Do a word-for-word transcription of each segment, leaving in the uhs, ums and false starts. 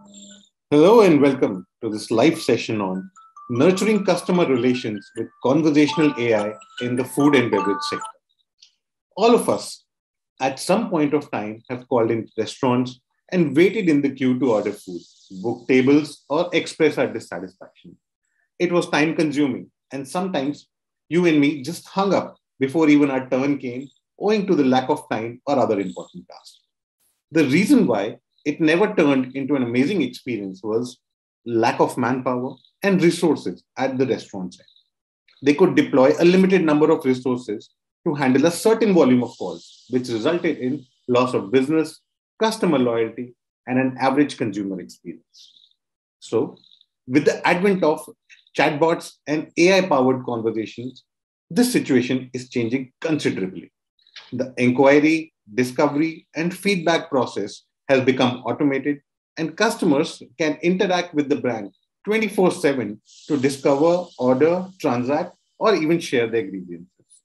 Hello and welcome to this live session on nurturing customer relations with conversational A I in the food and beverage sector. All of us at some point of time have called in restaurants and waited in the queue to order food, book tables, or express our dissatisfaction. It was time consuming, and sometimes you and me just hung up before even our turn came, owing to the lack of time or other important tasks. The reason why it never turned into an amazing experience was lack of manpower and resources at the restaurant side. They could deploy a limited number of resources to handle a certain volume of calls, which resulted in loss of business, customer loyalty, and an average consumer experience. So, with the advent of chatbots and A I powered conversations, this situation is changing considerably. The inquiry, discovery, and feedback process has become automated, and customers can interact with the brand twenty-four seven to discover, order, transact, or even share their grievances.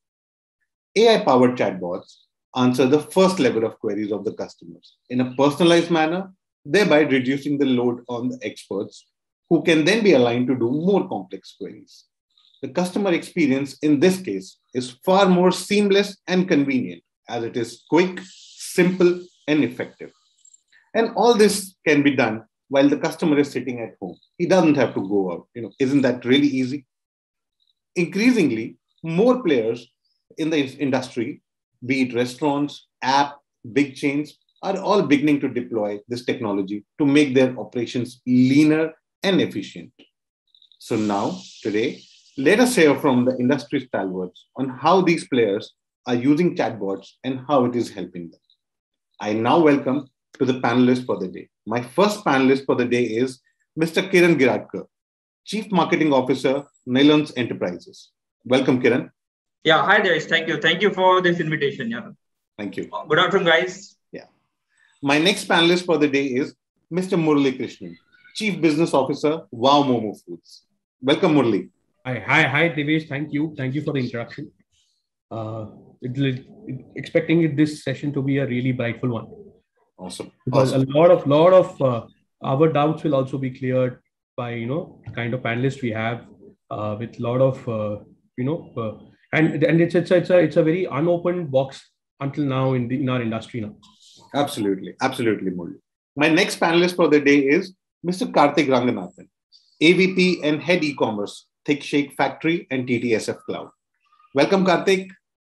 A I powered chatbots answer the first level of queries of the customers in a personalized manner, thereby reducing the load on the experts who can then be aligned to do more complex queries. The customer experience in this case is far more seamless and convenient as it is quick, simple, and effective. And all this can be done while the customer is sitting at home. He doesn't have to go out. You know, isn't that really easy? Increasingly, more players in the industry, be it restaurants, app, big chains, are all beginning to deploy this technology to make their operations leaner and efficient. So now, today, let us hear from the industry stalwarts on how these players are using chatbots and how it is helping them. I now welcome to the panelists for the day. My first panelist for the day is Mister Kiran Giradkar, Chief Marketing Officer, Nylons Enterprises. Welcome, Kiran. Yeah, hi there. Thank you. Thank you for this invitation. Yeah. Thank you. Good afternoon, guys. Yeah. My next panelist for the day is Mister Murali Krishnan, Chief Business Officer, Wow Momo Foods. Welcome, Murali. Hi, hi, hi, Devesh. Thank you. Thank you for the introduction. Uh, it, it, expecting it, this session to be a really brightful one. Awesome. Because awesome. a lot of lot of uh, our doubts will also be cleared by you know kind of panelists we have uh, with a lot of uh, you know uh, and and it's it's it's a it's a very unopened box until now in the in our industry now. Absolutely, absolutely, Murali. My next panelist for the day is Mister Karthik Ranganathan, A V P and Head E-commerce, Thick Shake Factory and T T S F Cloud. Welcome, Karthik.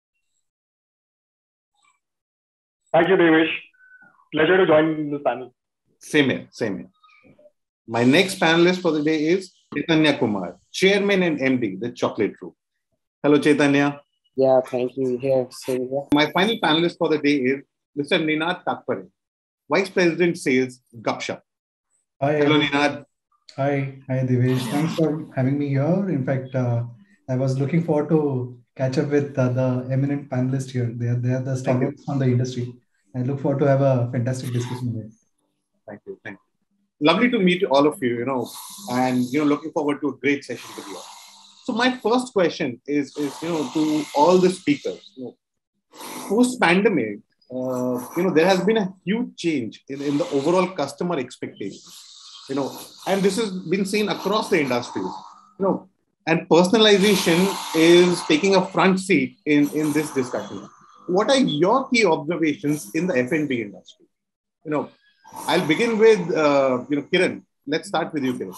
Thank you, Devesh. Pleasure to join this panel. Same here, same here. My next panelist for the day is Chaitanya Kumar, Chairman and M D, The Chocolate Room. Hello, Chaitanya. Yeah, thank you. Here, same here. My final panelist for the day is Mister Ninad Takpare, Vice President Sales, Gupshup. Hi. Hello, Ninad. Hi, hi, Devesh. Thanks for having me here. In fact, uh, I was looking forward to catch up with uh, the eminent panelists here. They are, they are the stalwarts on the industry. I look forward to have a fantastic discussion here. Thank you. Thank you. Lovely to meet all of you, you know, and, you know, looking forward to a great session with you all. So my first question is, is you know, to all the speakers, you know, post-pandemic, uh, you know, there has been a huge change in, in the overall customer expectations, you know, and this has been seen across the industries, you know, and personalization is taking a front seat in, in this discussion. What are your key observations in the F and B industry? You know, I'll begin with, uh, you know, Kiran. Let's start with you, Kiran.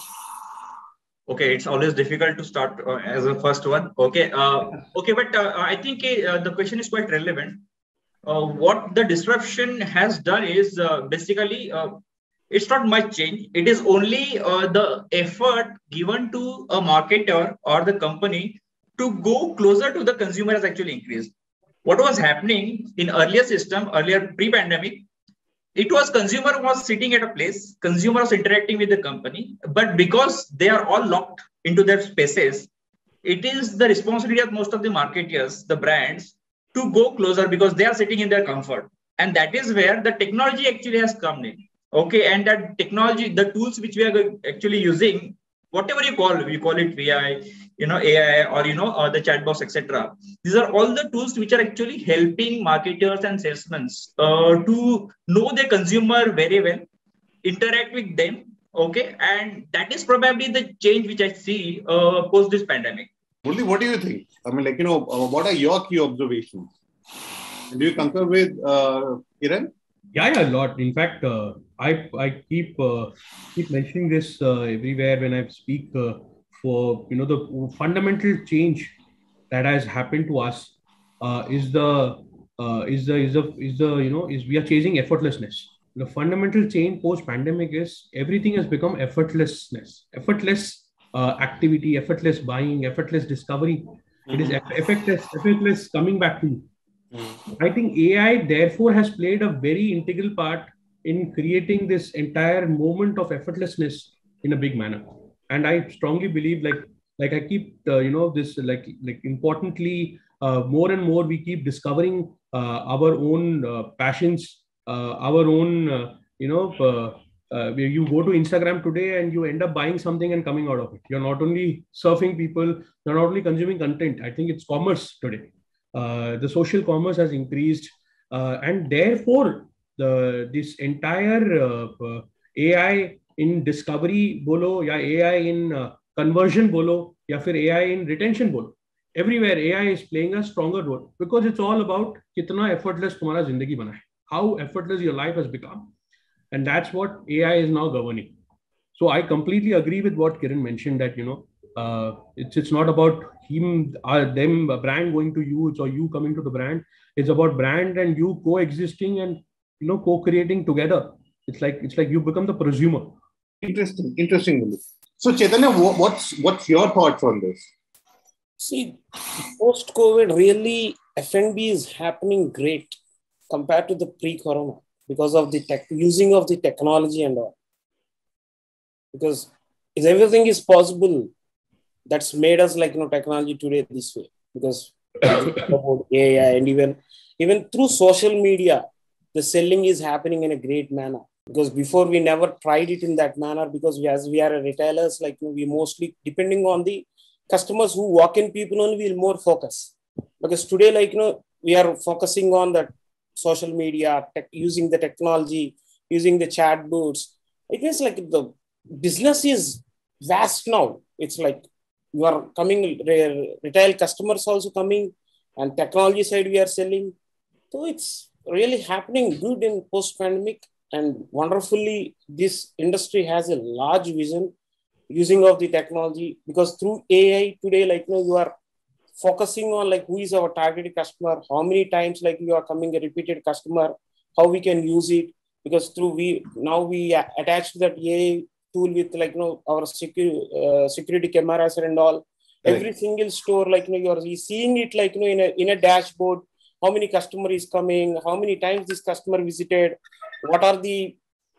Okay, it's always difficult to start uh, as a first one. Okay, uh, okay, but uh, I think uh, the question is quite relevant. Uh, what the disruption has done is uh, basically uh, it's not much change. It is only uh, the effort given to a marketer or the company to go closer to the consumer has actually increased. What was happening in earlier system, earlier pre-pandemic, it was consumer was sitting at a place, consumer was interacting with the company, but because they are all locked into their spaces, it is the responsibility of most of the marketers, the brands, to go closer because they are sitting in their comfort. And that is where the technology actually has come in. Okay, and that technology, the tools which we are actually using, whatever you call, we call it V I, you know, A I, or, you know, or the chatbots, et cetera. These are all the tools which are actually helping marketers and salesmen uh, to know their consumer very well, interact with them, Okay, and that is probably the change which I see uh, post this pandemic. Murli, what do you think? I mean, like, you know, uh, what are your key observations? Do you concur with uh, Kiran? Yeah, yeah, a lot. In fact, uh, I I keep uh, keep mentioning this uh, everywhere when I speak uh, for you know the fundamental change that has happened to us uh, is the uh, is the is the is the you know is we are chasing effortlessness. The fundamental change post pandemic is everything has become effortlessness, effortless uh, activity, effortless buying, effortless discovery. It is eff- effortless, effortless coming back to you. I think A I therefore has played a very integral part in creating this entire moment of effortlessness in a big manner. And I strongly believe, like, like I keep, uh, you know, this, like, like importantly, uh, more and more we keep discovering uh, our own uh, passions, uh, our own, uh, you know, uh, uh, where you go to Instagram today and you end up buying something and coming out of it. You're not only surfing people, you're not only consuming content. I think it's commerce today. Uh, the social commerce has increased, uh, and therefore the this entire uh, uh, A I in discovery bolo, या A I in uh, conversion bolo, या फिर A I in retention bolo. Everywhere A I is playing a stronger role because it's all about कितना effortless तुम्हारा जिंदगी बना है, how effortless your life has become, and that's what A I is now governing. So I completely agree with what Kiran mentioned that you know uh, it's it's not about him uh, them a brand going to you, it's or you coming to the brand. It's about brand and you coexisting and you know co-creating together. It's like it's like you become the prosumer. Interesting, interesting. So Chaitanya, what's what's your thoughts on this? See, post-COVID, really F and B is happening great compared to the pre-corona because of the tech using of the technology and all. Because if everything is possible, that's made us like you know technology today this way. Because about A I and even even through social media, the selling is happening in a great manner. Because before we never tried it in that manner because we as we are a retailers, like you know, we mostly depending on the customers who walk in people only will more focus. Because today, like you know, we are focusing on the social media, tech, using the technology, using the chat boards. It means like the business is vast now. It's like you are coming, retail customers also coming, and technology side we are selling. So it's really happening good in post-pandemic, and wonderfully, this industry has a large vision using of the technology because through A I today, like you know, you are focusing on like who is our targeted customer, how many times like you are coming a repeated customer, how we can use it because through we now we attach that A I tool with like you know our security uh, security cameras and all. Right. Every single store like you know you are seeing it like you know in a in a dashboard. How many customer is coming? How many times this customer visited? What are the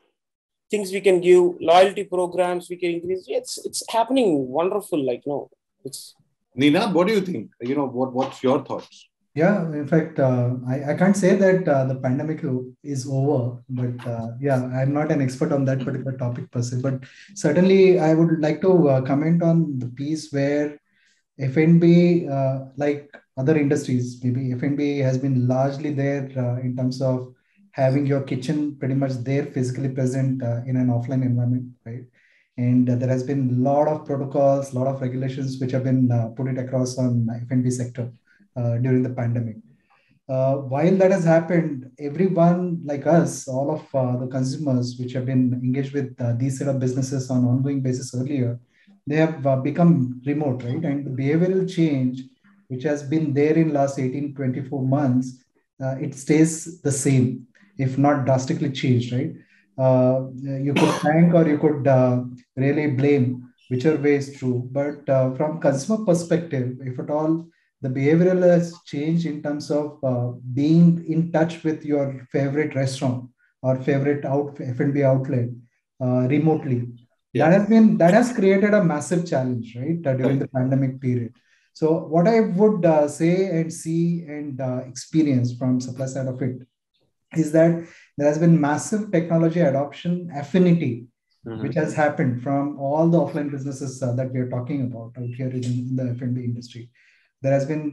things we can give? Loyalty programs we can increase. It's it's happening wonderful. Like you know, it's. Nina, what do you think? You know, what what's your thoughts? Yeah, in fact, uh, I, I can't say that uh, the pandemic is over, but uh, yeah, I'm not an expert on that particular topic per se. But certainly, I would like to uh, comment on the piece where F and B, uh, like other industries, maybe F and B has been largely there uh, in terms of having your kitchen pretty much there physically present uh, in an offline environment, right? And uh, there has been a lot of protocols, a lot of regulations which have been uh, put it across on F and B sector uh, during the pandemic. Uh, while that has happened, everyone like us, all of uh, the consumers which have been engaged with uh, these set of businesses on ongoing basis earlier, they have uh, become remote, right? And the behavioral change, which has been there in last eighteen, twenty-four months, uh, it stays the same, if not drastically changed, right? Uh, you could thank or you could uh, really blame, whichever way is true. But uh, from consumer perspective, if at all, the behavioral has changed in terms of uh, being in touch with your favorite restaurant or favorite out F and B outlet uh, remotely. Yeah. That has been that has created a massive challenge, right, uh, during the pandemic period. So what I would uh, say and see and uh, experience from supply side of it is that there has been massive technology adoption affinity, mm-hmm. which has happened from all the offline businesses uh, that we are talking about out here in, in the F and B industry. There has been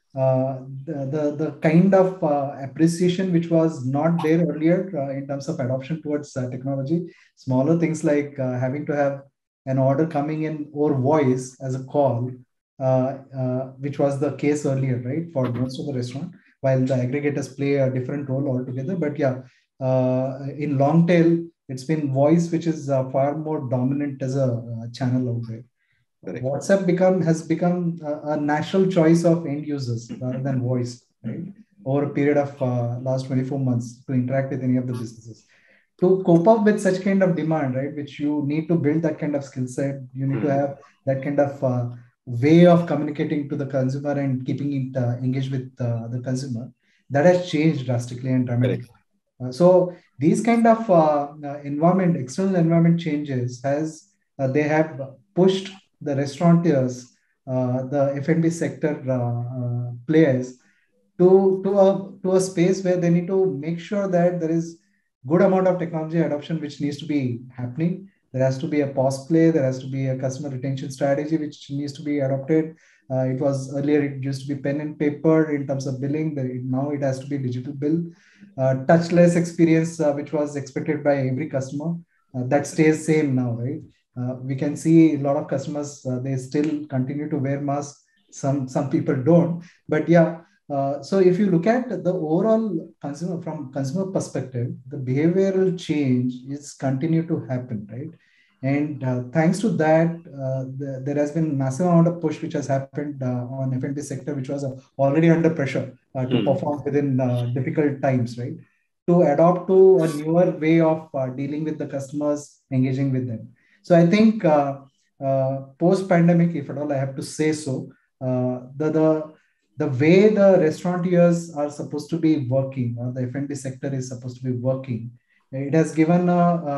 uh, the, the, the kind of uh, appreciation which was not there earlier uh, in terms of adoption towards uh, technology. Smaller things like uh, having to have an order coming in over voice as a call, uh, uh, which was the case earlier, right, for most of the restaurant, while the aggregators play a different role altogether. But yeah, uh, in long tail, it's been voice, which is uh, far more dominant as a uh, channel out there. Correct. WhatsApp become has become a, a natural choice of end users rather than voice, right? Over a period of uh, last twenty-four months to interact with any of the businesses. To cope up with such kind of demand, right, which you need to build that kind of skill set, you need to have that kind of uh, way of communicating to the consumer and keeping it uh, engaged with uh, the consumer. That has changed drastically and dramatically. Uh, so these kind of uh, uh, environment, external environment changes has uh, they have pushed the restaurateurs, uh, the F and B sector uh, uh, players to, to, a, to a space where they need to make sure that there is good amount of technology adoption which needs to be happening. There has to be a pause play. There has to be a customer retention strategy which needs to be adopted. Uh, it was earlier, it used to be pen and paper in terms of billing. Now it has to be digital bill. Uh, touchless experience, uh, which was expected by every customer. Uh, that stays same now, right? Uh, we can see a lot of customers, uh, they still continue to wear masks. Some, some people don't. But yeah, uh, so if you look at the overall consumer, from consumer perspective, the behavioral change is continue to happen, right? And uh, thanks to that, uh, the, there has been massive amount of push which has happened uh, on F and B sector, which was uh, already under pressure uh, to hmm. perform within uh, difficult times, right? To adopt to a newer way of uh, dealing with the customers, engaging with them. So I think uh, uh, post-pandemic, if at all I have to say so, uh, the, the, the way the restaurateurs are supposed to be working, or the F and B sector is supposed to be working, it has given a,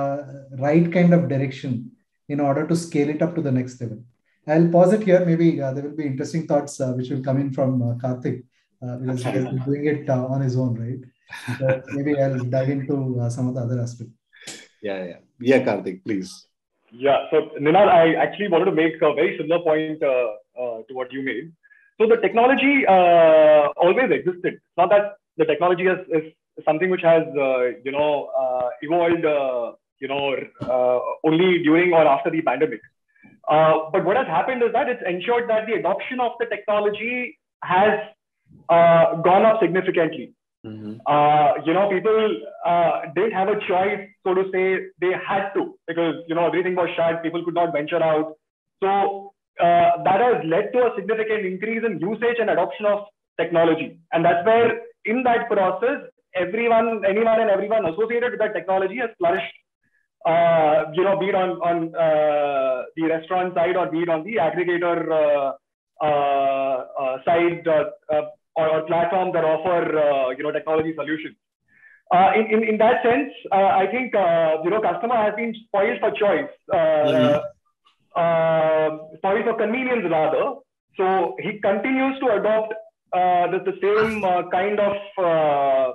a right kind of direction in order to scale it up to the next level. I'll pause it here. Maybe uh, there will be interesting thoughts uh, which will come in from uh, Karthik, uh, because he has been doing it uh, on his own, right? So maybe I'll dive into uh, some of the other aspects. Yeah, yeah. Yeah, Karthik, please. Yeah, so Ninad, I actually wanted to make a very similar point uh, uh, to what you made. So the technology uh, always existed. It's not that the technology is, is something which has, uh, you know, uh, evolved, uh, you know, uh, only during or after the pandemic. Uh, but what has happened is that it's ensured that the adoption of the technology has uh, gone up significantly. Mm-hmm. uh, you know, people uh, didn't have a choice, so to say. They had to, because, you know, everything was shut. People could not venture out. So uh, that has led to a significant increase in usage and adoption of technology. And that's where, in that process, everyone, anyone and everyone associated with that technology has flourished. Uh, you know, be it on, on uh, the restaurant side or be it on the aggregator uh, uh, uh, side, uh, uh, or, or platforms that offer, uh, you know, technology solutions. Uh, in, in, in that sense, uh, I think, uh, you know, customer has been spoiled for choice, uh, mm-hmm. uh, spoiled for convenience rather. So he continues to adopt uh, the, the same uh, kind of, uh,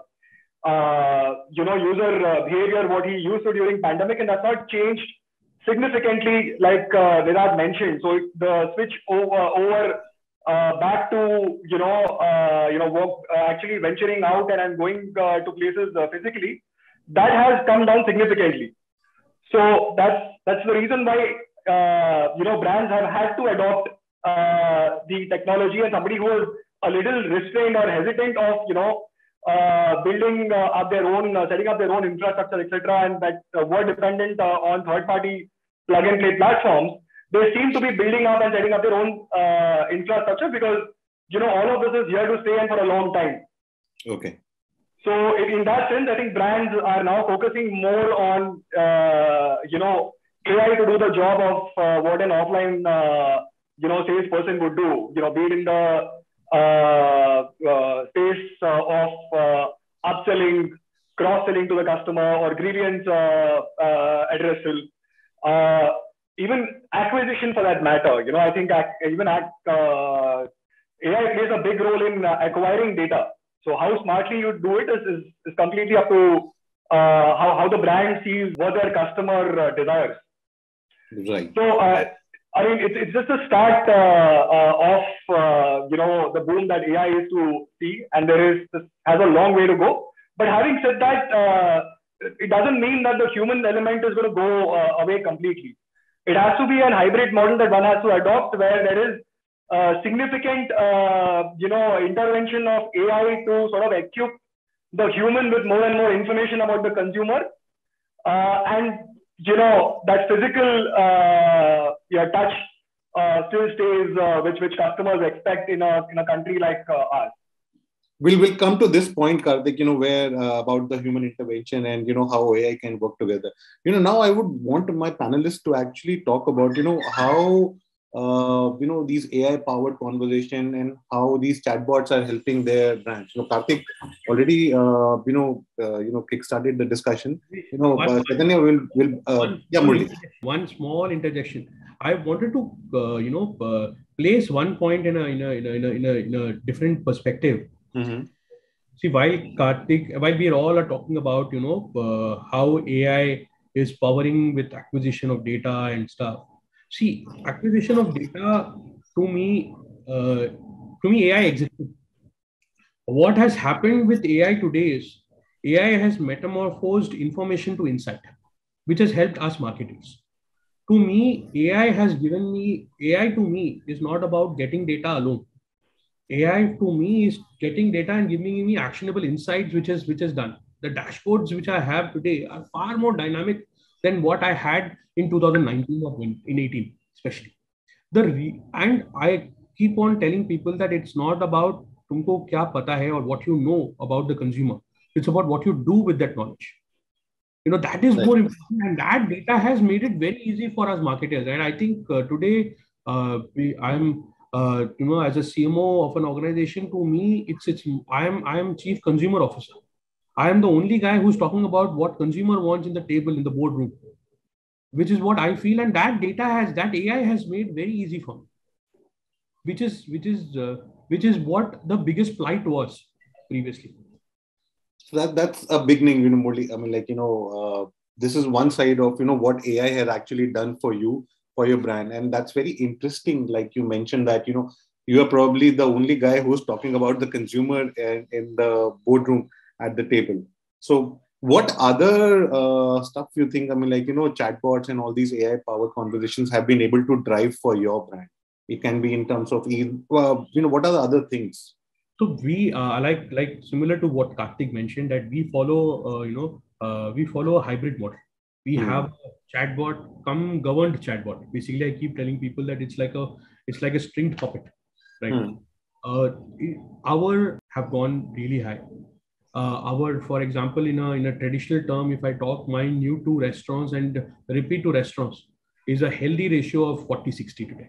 uh, you know, user uh, behavior, what he used to during pandemic, and that's not changed significantly, like uh, Ninad mentioned. So the switch over, over Uh, back to, you know, uh, you know, work, uh, actually venturing out and, and going uh, to places uh, physically, that has come down significantly. So that's that's the reason why, uh, you know, brands have had to adopt uh, the technology, and somebody who is a little restrained or hesitant of, you know, uh, building uh, up their own, uh, setting up their own infrastructure, et cetera, and that uh, were dependent uh, on third-party plug-and-play platforms. They seem to be building up and setting up their own uh, infrastructure because, you know, all of this is here to stay and for a long time. Okay. So in that sense, I think brands are now focusing more on, uh, you know, A I to do the job of uh, what an offline, uh, you know, salesperson would do, you know, be it in the uh, uh, space uh, of uh, upselling, cross-selling to the customer, or grievance uh, uh, addressal. Uh, Even acquisition for that matter, you know, I think even uh, A I plays a big role in uh, acquiring data. So how smartly you do it is, is, is completely up to uh, how, how the brand sees what their customer uh, desires. Right. So uh, I mean, it's, it's just a start uh, uh, of, uh, you know, the boom that A I is to see, and there is, this has a long way to go. But having said that, uh, it doesn't mean that the human element is going to go uh, away completely. It has to be an hybrid model that one has to adopt, where there is uh, significant, uh, you know, intervention of A I to sort of equip the human with more and more information about the consumer, uh, and you know that physical uh, yeah, touch uh, still stays, uh, which which customers expect in a in a country like uh, ours. We'll, we'll come to this point, Karthik, you know, where uh, about the human intervention and, you know, how A I can work together. You know, now I would want my panelists to actually talk about, you know, how, uh, you know, these A I-powered conversation and how these chatbots are helping their brands. You know, Karthik already, uh, you know, uh, you know, kickstarted the discussion. You know, uh, Chaitanya will, will uh, one, yeah, one, one small interjection. I wanted to, uh, you know, uh, place one point in a, in a, in a, in a, in a, in a different perspective. Mm-hmm. See, while Karthik, while we all are talking about, you know, uh, how A I is powering with acquisition of data and stuff. See, acquisition of data, to me, uh, to me, A I existed. What has happened with A I today is A I has metamorphosed information to insight, which has helped us marketers. To me, A I has given me, A I to me is not about getting data alone. A I to me is getting data and giving me actionable insights, which is which is done. The dashboards which I have today are far more dynamic than what I had in two thousand nineteen or in eighteen, especially. The re- and I keep on telling people that it's not about tumko kya pata hai or what you know about the consumer. It's about what you do with that knowledge. You know, that is more important, and that data has made it very easy for us marketers. And I think uh, today uh, we, I'm. Uh, you know, as a C M O of an organization, to me, it's it's I am I am chief consumer officer. I am the only guy who's talking about what consumer wants in the table in the boardroom, which is what I feel, and that data has that A I has made very easy for me. Which is which is uh, which is what the biggest plight was previously. So that that's a beginning, you know, Murli. I mean, like you know, uh, this is one side of you know what A I has actually done for you, for your brand. And that's very interesting. Like you mentioned that, you know, you are probably the only guy who's talking about the consumer in, in the boardroom at the table. So what other uh, stuff you think, I mean, like, you know, chatbots and all these A I powered conversations have been able to drive for your brand? It can be in terms of, uh, you know, what are the other things? So we uh, like, like similar to what Karthik mentioned, that we follow, uh, you know, uh, we follow a hybrid model. We hmm. have a chatbot, come governed chatbot. Basically, I keep telling people that it's like a it's like a stringed puppet, right? Hmm. Uh, our have gone really high. Uh, our, for example, in a in a traditional term, if I talk, my new to restaurants and repeat to restaurants is a healthy ratio of forty sixty today,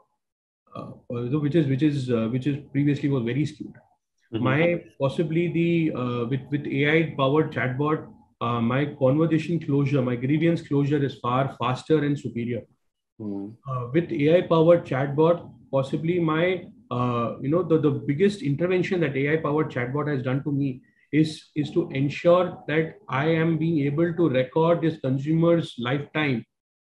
uh, which is which is uh, which is previously was very skewed. Mm-hmm. My possibly the uh, with with A I powered chatbot. Uh, my conversation closure, my grievance closure is far faster and superior. Mm. Uh, with A I-powered chatbot, possibly my, uh, you know, the, the biggest intervention that A I-powered chatbot has done to me is, is to ensure that I am being able to record this consumer's lifetime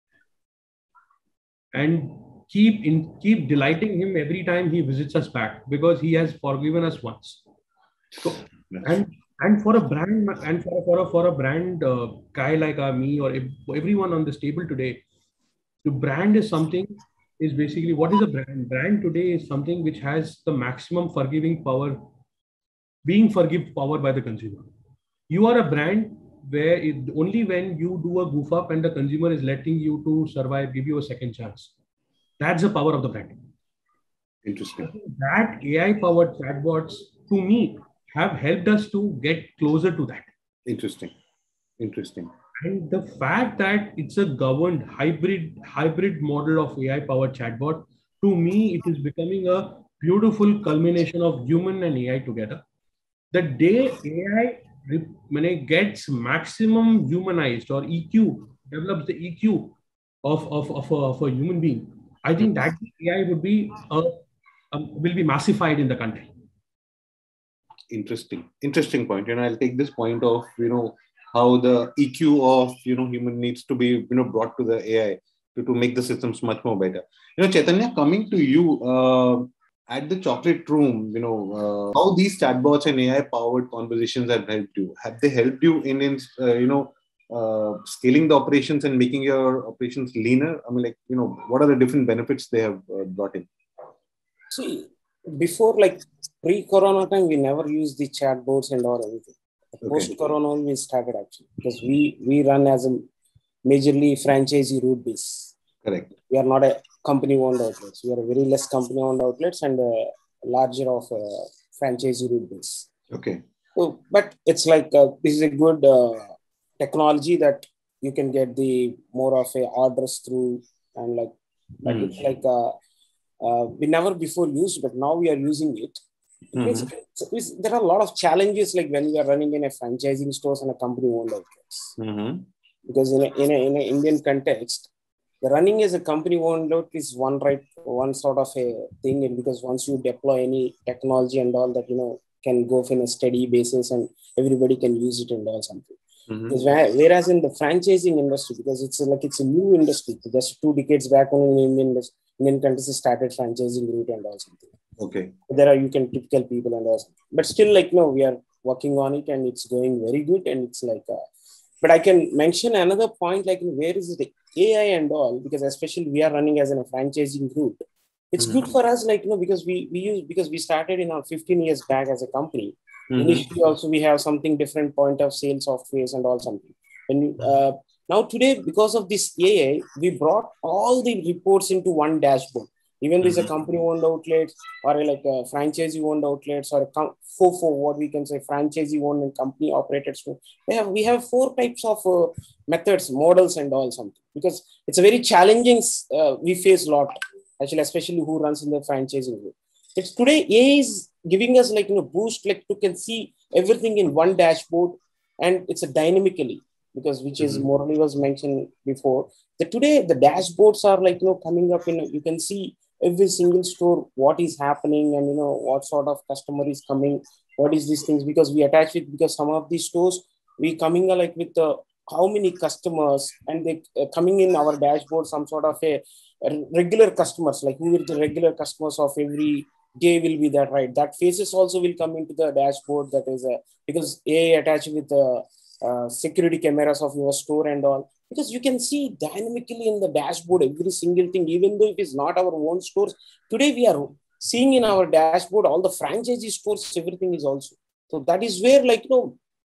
and keep in keep delighting him every time he visits us back, because he has forgiven us once. So, yes. and And for a brand, and for, for a for a brand uh, guy like uh, me or everyone on this table today, the brand is something is basically what is a brand? Brand today is something which has the maximum forgiving power, being forgive power by the consumer. You are a brand where it, only when you do a goof up and the consumer is letting you to survive, give you a second chance. That's the power of the brand. Interesting. That A I powered chatbots, to me, have helped us to get closer to that. Interesting. Interesting. And the fact that it's a governed hybrid hybrid model of A I-powered chatbot, to me, it is becoming a beautiful culmination of human and A I together. The day A I gets maximum humanized, or E Q, develops the E Q of, of, of, a, of a human being, I think that A I would be uh, um, will be massified in the country. Interesting, interesting point. You know, I'll take this point of, you know, how the E Q of, you know, human needs to be, you know, brought to the A I. to, to make the systems much more better. You know, Chaitanya, coming to you, uh, at the chocolate room, you know, uh, how these chatbots and A I-powered conversations have helped you? Have they helped you in, in uh, you know, uh, scaling the operations and making your operations leaner? I mean, like, you know, what are the different benefits they have uh, brought in? See, before, like pre-corona time, we never used the chatbots and or anything. Okay. Post-corona, we started actually because we we run as a majorly franchisee route base. Correct. We are not a company-owned outlets. We are a very less company-owned outlets and a larger of a franchisee route base. Okay. So, but it's like uh, this is a good uh, technology that you can get the more of a orders through and like, but mm. it's like uh, uh, we never before used, but now we are using it. Mm-hmm. It's, it's, it's, there are a lot of challenges like when we are running in a franchising stores and a company-owned outlets. Mm-hmm. Because in a, in a in an Indian context, the running as a company-owned outlet is one right one sort of a thing, and because once you deploy any technology and all that, you know, can go in a steady basis and everybody can use it and all something. Mm-hmm. Because whereas in the franchising industry, because it's like it's a new industry, just two decades back only in Indian Indian countries started franchising route and all something. Okay. There are you can typical people and all, but still like no, we are working on it and it's going very good and it's like. Uh, But I can mention another point, like where is the A I and all, because especially we are running as in a franchising group. It's mm-hmm. good for us, like, you know, because we, we use, because we started in our fifteen years back as a company. Mm-hmm. Initially also we have something different point of sale softwares and all something. And uh, now today, because of this A I, we brought all the reports into one dashboard. Even there's a company-owned outlet or a, like a franchisee-owned outlets or a com- for, for what we can say franchisee-owned and company-operated store. We have, we have four types of uh, methods, models and all something. Because it's a very challenging, uh, we face a lot, actually, especially who runs in the franchising group. It's today, A I is giving us like, you know, boost, like you can see everything in one dashboard and it's a dynamically, because which is mm-hmm. Morally was mentioned before. That today, the dashboards are like, you know, coming up in, you can see every single store, what is happening and, you know, what sort of customer is coming, what is these things, because we attach it, because some of these stores, we coming like with the, how many customers and they uh, coming in our dashboard, some sort of a, a regular customers, like who are the regular customers of every day will be that, right? That faces also will come into the dashboard, that is a, because A I attached with the uh, security cameras of your store and all. Because you can see dynamically in the dashboard every single thing, even though it is not our own stores. Today we are seeing in our dashboard all the franchisee stores, everything is also. So that is where like, you know,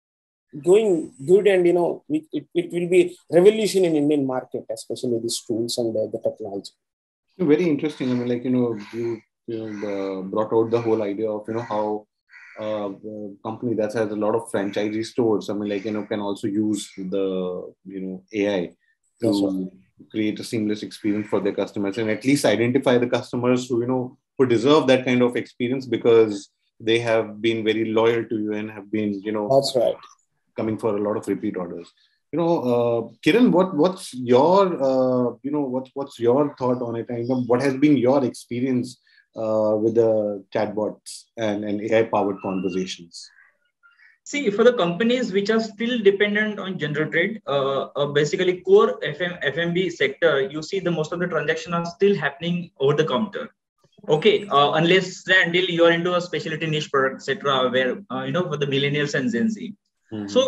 going good and, you know, it, it, it will be revolution in Indian market, especially these tools and uh, the technology. Very interesting. I mean, like, you know, you, you know, uh, brought out the whole idea of, you know, how Uh, company that has a lot of franchisee stores, I mean, like, you know, can also use the, you know, A I to right. create a seamless experience for their customers and at least identify the customers who, you know, who deserve that kind of experience because they have been very loyal to you and have been, you know, that's right, coming for a lot of repeat orders. You know, uh, Kiran, what what's your, uh, you know, what's what's your thought on it? And what has been your experience Uh, with the chatbots and, and A I-powered conversations? See, for the companies which are still dependent on general trade, uh, uh, basically core F M, F M B sector, you see the most of the transactions are still happening over the counter. Okay, uh, unless until you are into a specialty niche product, et cetera, where, uh, you know, for the millennials and Gen Z. Mm-hmm. So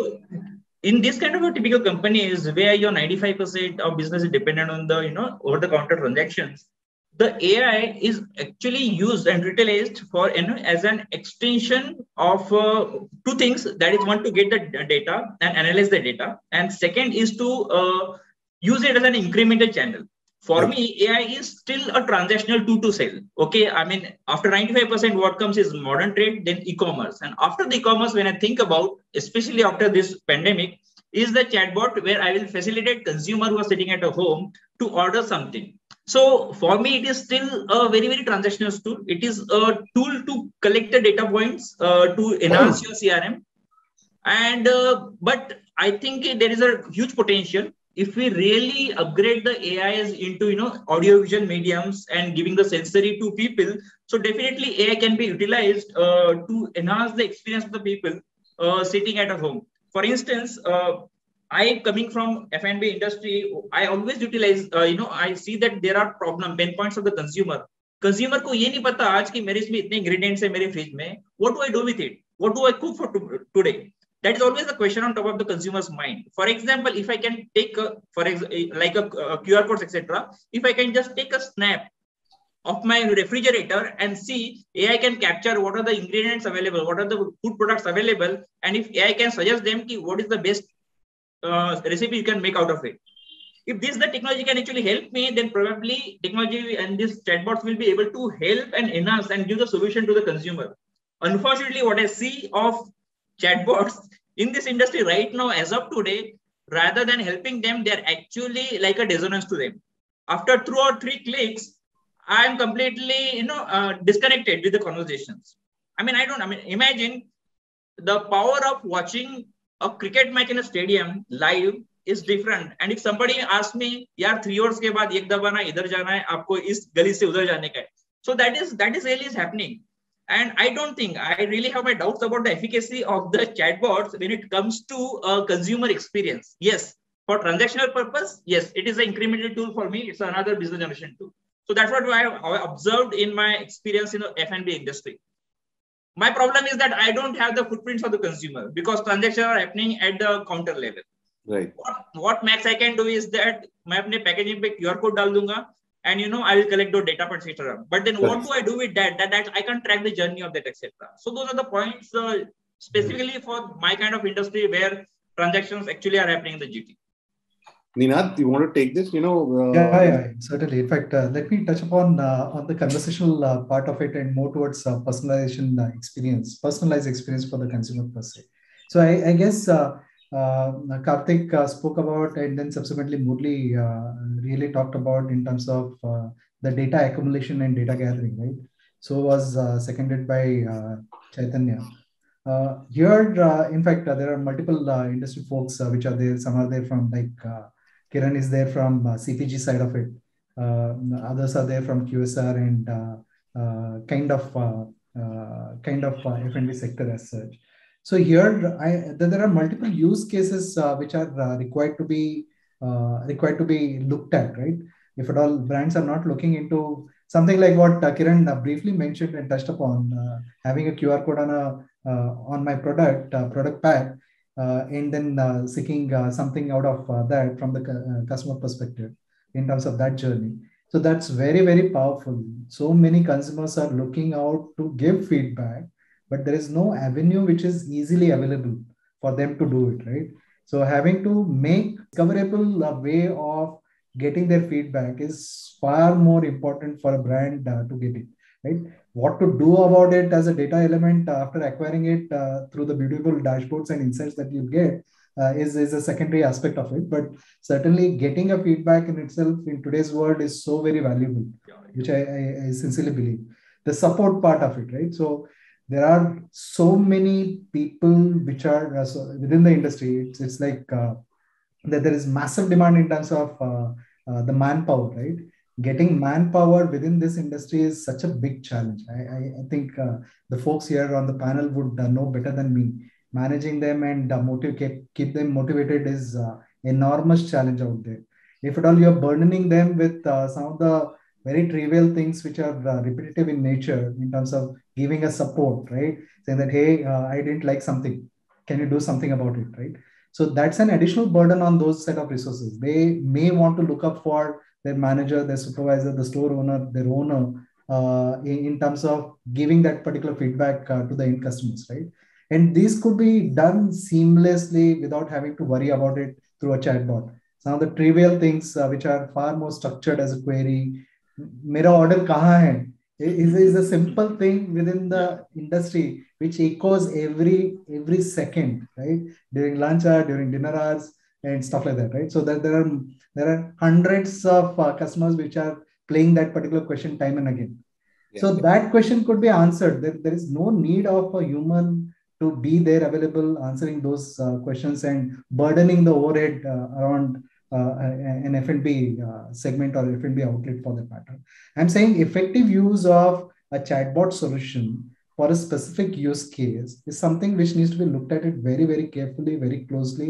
in this kind of a typical companies where your ninety-five percent of business is dependent on the, you know, over the counter transactions, the A I is actually used and utilized for, you know, as an extension of uh, two things. That is, one, to get the data and analyze the data, and second is to uh, use it as an incremental channel. For me, A I is still a transactional tool to sell. Okay, I mean, after ninety-five percent, what comes is modern trade, then e-commerce, and after the e-commerce, when I think about, especially after this pandemic, is the chatbot where I will facilitate consumer who are sitting at a home to order something. So for me, it is still a very, very transactional tool. It is a tool to collect the data points uh, to enhance your C R M. And, uh, but I think there is a huge potential if we really upgrade the A Is into, you know, audiovisual mediums and giving the sensory to people. So definitely A I can be utilized uh, to enhance the experience of the people uh, sitting at a home. For instance, uh, I coming from F and B industry, I always utilize, uh, you know, I see that there are problem, pain points of the consumer. Consumer को ये नहीं पता आज की मेरे इसमें इतने ingredients है मेरे fridge में. What do I do with it? What do I cook for today? That is always the question on top of the consumer's mind. For example, if I can take, a, for example, like a, a Q R codes, et cetera. If I can just take a snap of my refrigerator and see A I can capture what are the ingredients available, what are the food products available, and if A I can suggest them ki what is the best uh, recipe you can make out of it. If this the technology can actually help me, then probably technology and these chatbots will be able to help and enhance and give the solution to the consumer. Unfortunately, what I see of chatbots in this industry right now, as of today, rather than helping them, they're actually like a dissonance to them. After two or three clicks, I am completely, you know, uh, disconnected with the conversations. I mean, I don't, I mean, imagine the power of watching a cricket match in a stadium live is different. And if somebody asks me, yaar, three hours ke baad ek dabana idhar jana hai, aapko is gali se udhar jane ka hai. So that is, that is really is happening. And I don't think, I really have my doubts about the efficacy of the chatbots when it comes to a consumer experience. Yes, for transactional purpose, yes, it is an incremental tool for me. It's another business generation tool. So that's what I have observed in my experience in the F and B industry. My problem is that I don't have the footprints of the consumer because transactions are happening at the counter level. Right. What, what max I can do is that I will packaging pe Q R code dal dunga, and you know I will collect those data points, et cetera. But then right. What do I do with that? That, that I can track the journey of that, et cetera. So those are the points uh, specifically for my kind of industry where transactions actually are happening in the G T. Ninad, you want to take this? You know, uh, yeah, yeah, certainly. In fact, uh, let me touch upon uh, on the conversational uh, part of it and more towards uh, personalization uh, experience, personalized experience for the consumer per se. So I, I guess uh, uh, Karthik uh, spoke about, and then subsequently Murli uh, really talked about in terms of uh, the data accumulation and data gathering, right? So was uh, seconded by uh, Chaitanya. Uh, here, uh, in fact, uh, there are multiple uh, industry folks uh, which are there. Some are there from like uh, Kiran is there from uh, C P G side of it. Uh, others are there from Q S R and uh, uh, kind of uh, uh, kind of uh, F and B sector as such. So here, I, there are multiple use cases uh, which are uh, required to be uh, required to be looked at, right? If at all brands are not looking into something like what uh, Kiran uh, briefly mentioned and touched upon, uh, having a Q R code on a uh, on my product uh, product pack. Uh, and then uh, seeking uh, something out of uh, that from the uh, customer perspective in terms of that journey. So that's very, very powerful. So many consumers are looking out to give feedback, but there is no avenue which is easily available for them to do it, right? So having to make discoverable a way of getting their feedback is far more important for a brand uh, to get it, right? What to do about it as a data element after acquiring it uh, through the beautiful dashboards and insights that you get uh, is, is a secondary aspect of it. But certainly getting a feedback in itself in today's world is so very valuable, which I, I, I sincerely believe. The support part of it, right? So there are so many people which are uh, so within the industry. It's, it's like uh, that there is massive demand in terms of uh, uh, the manpower, right? Getting manpower within this industry is such a big challenge. I, I, I think uh, the folks here on the panel would uh, know better than me. Managing them and uh, motive, keep, keep them motivated is uh, enormous challenge out there. If at all you're burdening them with uh, some of the very trivial things which are uh, repetitive in nature in terms of giving a support, right? Saying that, hey, uh, I didn't like something. Can you do something about it, right? So that's an additional burden on those set of resources. They may want to look up for their manager, their supervisor, the store owner, their owner, uh, in, in terms of giving that particular feedback uh, to the end customers, right? And this could be done seamlessly without having to worry about it through a chatbot. Some of the trivial things uh, which are far more structured as a query, mera order kahan hai, is, is a simple thing within the industry which echoes every every second, right? During lunch hour, during dinner hours, and stuff like that, right? So that there are there are hundreds of uh, customers which are playing that particular question time and again. Yeah. So that question could be answered. There, there is no need of a human to be there available answering those uh, questions and burdening the overhead uh, around uh, an F and B uh, segment or F and B outlet for that matter. I'm saying effective use of a chatbot solution for a specific use case is something which needs to be looked at it very, very carefully, very closely,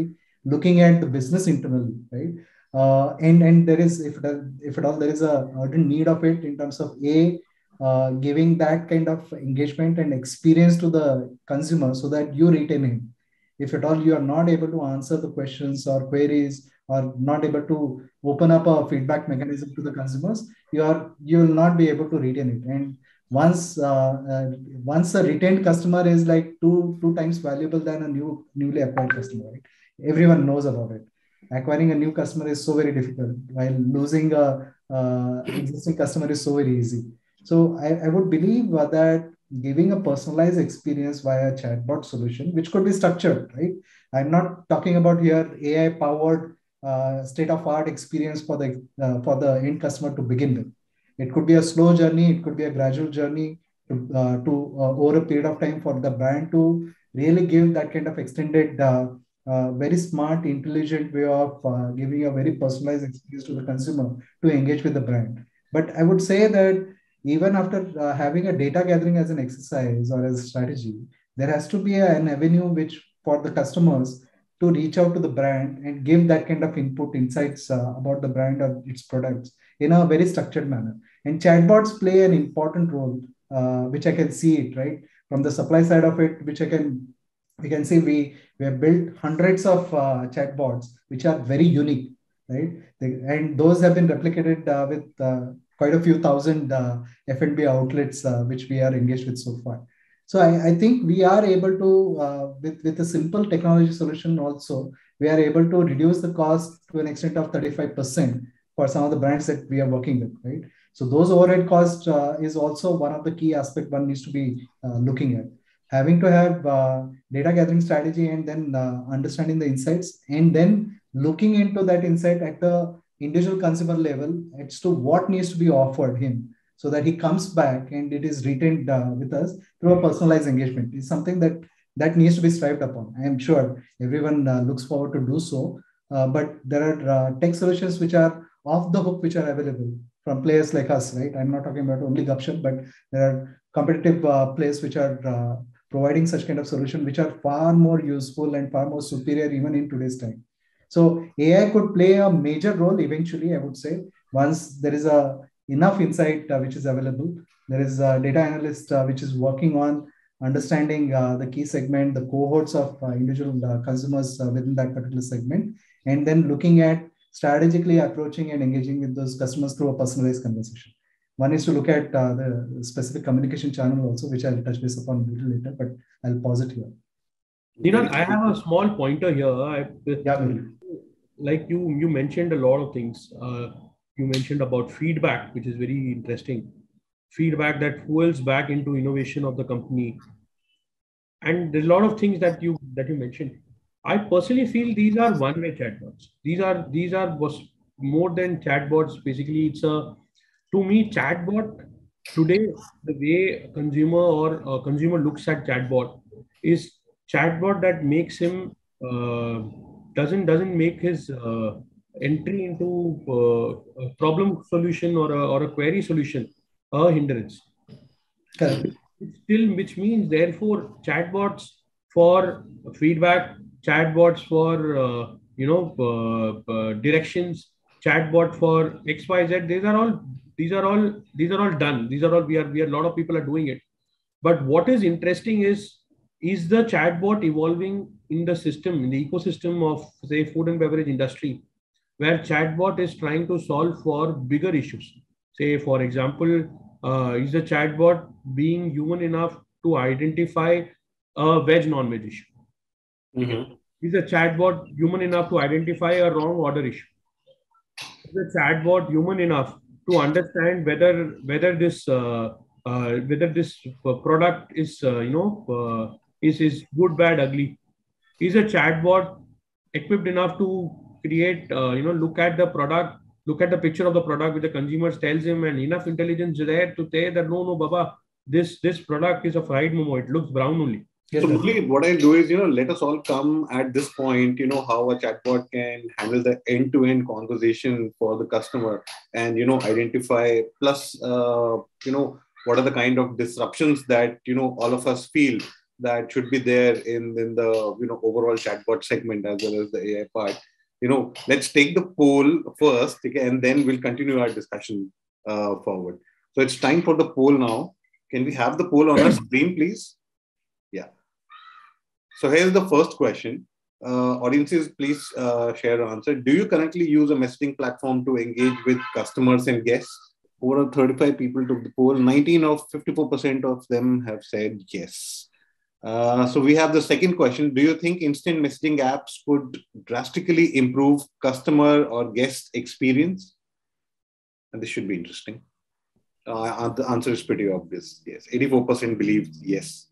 looking at the business internally, right? Uh, and and there is, if it, if at all there is a urgent need of it in terms of a uh, giving that kind of engagement and experience to the consumer so that you retain him. If at all you are not able to answer the questions or queries or not able to open up a feedback mechanism to the consumers, you are you will not be able to retain it. And once uh, uh, once a retained customer is like two two times valuable than a new newly acquired customer, right? Everyone knows about it. Acquiring a new customer is so very difficult, while losing a uh, existing customer is so very easy. So I, I would believe uh, that giving a personalized experience via chatbot solution, which could be structured, right? I'm not talking about here A I-powered uh, state-of-art experience for the uh, for the end customer to begin with. It could be a slow journey. It could be a gradual journey to, uh, to uh, over a period of time for the brand to really give that kind of extended, uh, uh, very smart, intelligent way of uh, giving a very personalized experience to the consumer to engage with the brand. But I would say that even after uh, having a data gathering as an exercise or as a strategy, there has to be a, an avenue which for the customers to reach out to the brand and give that kind of input, insights uh, about the brand or its products in a very structured manner. And chatbots play an important role, uh, which I can see it, right? From the supply side of it, which I can, we can see we, we have built hundreds of uh, chatbots, which are very unique, right? They, and those have been replicated uh, with uh, quite a few thousand uh, F and B outlets, uh, which we are engaged with so far. So I, I think we are able to, uh, with, with a simple technology solution also, we are able to reduce the cost to an extent of thirty-five percent for some of the brands that we are working with, right? So those overhead costs uh, is also one of the key aspects one needs to be uh, looking at. Having to have uh, data gathering strategy and then uh, understanding the insights and then looking into that insight at the individual consumer level as to what needs to be offered him so that he comes back and it is retained uh, with us through a personalized engagement is something that that needs to be strived upon. I am sure everyone uh, looks forward to do so, uh, but there are uh, tech solutions which are off the hook, which are available from players like us, right? I'm not talking about only Gupshup, but there are competitive uh, players which are uh, providing such kind of solution, which are far more useful and far more superior even in today's time. So A I could play a major role eventually, I would say, once there is a enough insight uh, which is available. There is a data analyst uh, which is working on understanding uh, the key segment, the cohorts of uh, individual uh, consumers uh, within that particular segment, and then looking at strategically approaching and engaging with those customers through a personalized conversation. One is to look at uh, the specific communication channel also, which I'll touch base upon a little later, but I'll pause it here. Niraj, I have a small pointer here. I, yeah, maybe. Like you, you mentioned a lot of things. Uh, you mentioned about feedback, which is very interesting. Feedback that fuels back into innovation of the company. And there's a lot of things that you that you mentioned. I personally feel these are one-way chatbots. These are these are was more than chatbots. Basically, it's a to me chatbot today. The way a consumer or a consumer looks at chatbot is chatbot that makes him uh, doesn't doesn't make his uh, entry into uh, a problem solution or a, or a query solution a hindrance. Correct. Still, which means therefore chatbots for feedback, chatbots for uh, you know uh, uh, directions, chatbot for X Y Z. These are all these are all these are all done. These are all we are we are a lot of people are doing it. But what is interesting is is the chatbot evolving in the system, in the ecosystem of say food and beverage industry, where chatbot is trying to solve for bigger issues. Say, for example, uh, is the chatbot being human enough to identify a veg non-veg issue? Mm-hmm. Is the chatbot human enough to identify a wrong order issue? Is the chatbot human enough to understand whether whether this uh, uh, whether this product is uh, you know uh, is is good, bad, ugly? Is a chatbot equipped enough to create uh, you know look at the product, look at the picture of the product which the consumers tells him, and enough intelligence there to say that no no baba, this this product is a fried momo, it looks brown only. So Murli, what I do is, you know, let us all come at this point, you know, how a chatbot can handle the end-to-end conversation for the customer and, you know, identify plus, uh, you know, what are the kind of disruptions that, you know, all of us feel that should be there in, in the you know overall chatbot segment as well as the A I part. You know, let's take the poll first, okay, and then we'll continue our discussion uh, forward. So it's time for the poll now. Can we have the poll on our screen, please? Yeah. So here's the first question. Uh, audiences, please uh, share your answer. Do you currently use a messaging platform to engage with customers and guests? Over thirty-five people took the poll. nineteen of fifty-four percent of them have said yes. Uh, so we have the second question. Do you think instant messaging apps could drastically improve customer or guest experience? And this should be interesting. Uh, the answer is pretty obvious. Yes, eighty-four percent believe yes.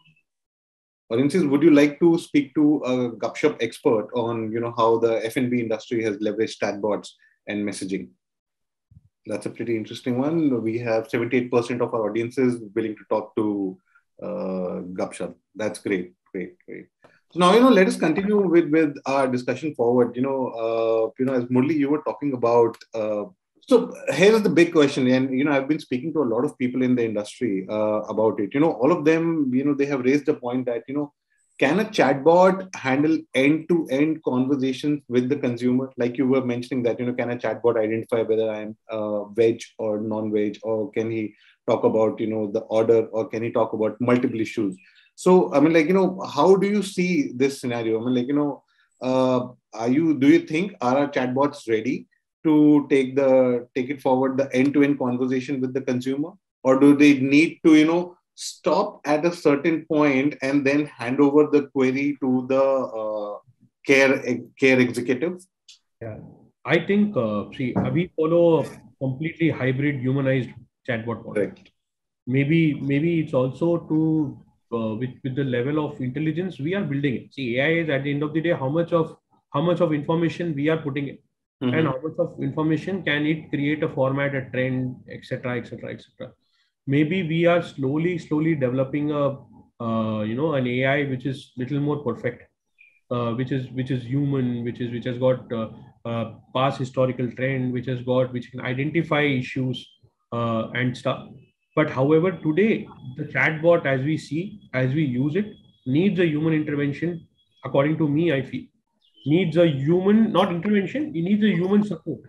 Audiences, would you like to speak to a Gupshup expert on, you know, how the F and B industry has leveraged chatbots and messaging? That's a pretty interesting one. We have seventy-eight percent of our audiences willing to talk to uh, Gupshup. That's great, great, great. So now, you know, let us continue with, with our discussion forward. You know, uh, you know, as Murli, you were talking about. Uh, so here's the big question, and you know, I've been speaking to a lot of people in the industry uh, about it. You know, all of them, you know, they have raised the point that you know, can a chatbot handle end-to-end conversations with the consumer? Like you were mentioning that, you know, can a chatbot identify whether I'm uh, veg or non-veg, or can he talk about, you know, the order, or can he talk about multiple issues? So, I mean, like, you know, how do you see this scenario? I mean, like, you know, uh, are you, do you think, are our chatbots ready to take the, take it forward, the end-to-end conversation with the consumer? Or do they need to, you know, stop at a certain point and then hand over the query to the uh, care, care executive? Yeah, I think, uh, see, we follow a completely hybrid humanized chatbot model. Correct. Maybe, maybe it's also to, uh, with, with the level of intelligence we are building it. See, A I is at the end of the day, how much of, how much of information we are putting in. Mm-hmm. And how much of information can it create a format, a trend, et cetera, et cetera, et cetera. Maybe we are slowly, slowly developing a, uh, you know, an A I which is little more perfect, uh, which is which is human, which is which has got uh, uh, past historical trend, which has got which can identify issues uh, and stuff. But however, today the chatbot, as we see, as we use it, needs a human intervention. According to me, I feel needs a human, not intervention. It needs a human support.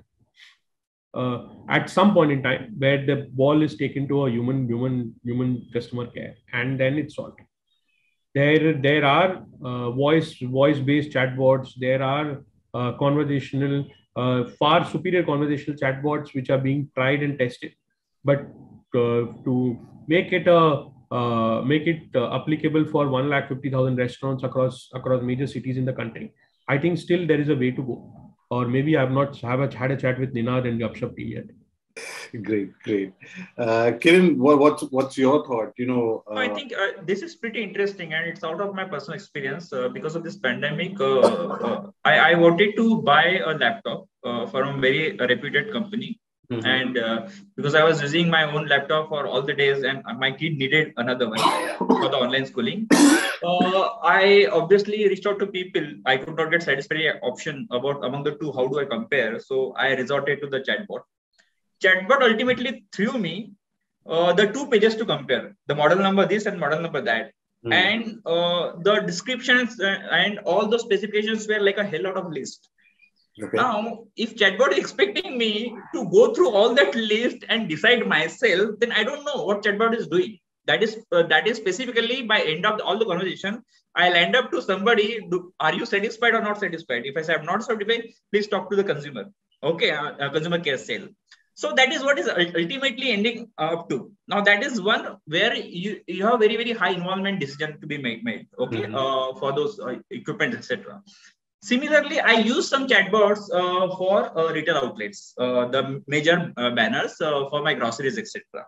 Uh, at some point in time where the ball is taken to a human, human, human customer care, and then it's solved. There, there are uh, voice, voice-based chatbots. There are uh, conversational, uh, far superior conversational chatbots which are being tried and tested. But uh, to make it a uh, make it uh, applicable for one lakh fifty thousand restaurants across across major cities in the country, I think still there is a way to go. Or maybe I've not have a, had a chat with Ninad and Gupshup team yet. Great, great. Uh, Kiran, what, what's what's your thought? You know, uh... I think uh, this is pretty interesting, and it's out of my personal experience. Uh, because of this pandemic, uh, uh, I, I wanted to buy a laptop uh, from a very reputed company. Mm-hmm. And uh, because I was using my own laptop for all the days, and my kid needed another one for the online schooling. Uh, I obviously reached out to people. I could not get satisfactory option about among the two. How do I compare? So I resorted to the chatbot. Chatbot ultimately threw me uh, the two pages to compare: the model number this and model number that, mm. and uh, the descriptions and all those specifications were like a hell lot of list. Okay. Now, if chatbot is expecting me to go through all that list and decide myself, then I don't know what chatbot is doing. That is uh, that is specifically by end of the, all the conversation, I'll end up to somebody. Do, are you satisfied or not satisfied? If I say I'm not satisfied, please talk to the consumer. Okay, uh, uh, consumer care sale. So that is what is ultimately ending up to. Now that is one where you, you have very very high involvement decision to be made. made okay, mm-hmm. uh, for those uh, equipment, et cetera. Similarly, I use some chatbots uh, for uh, retail outlets, uh, the major uh, banners uh, for my groceries, et cetera.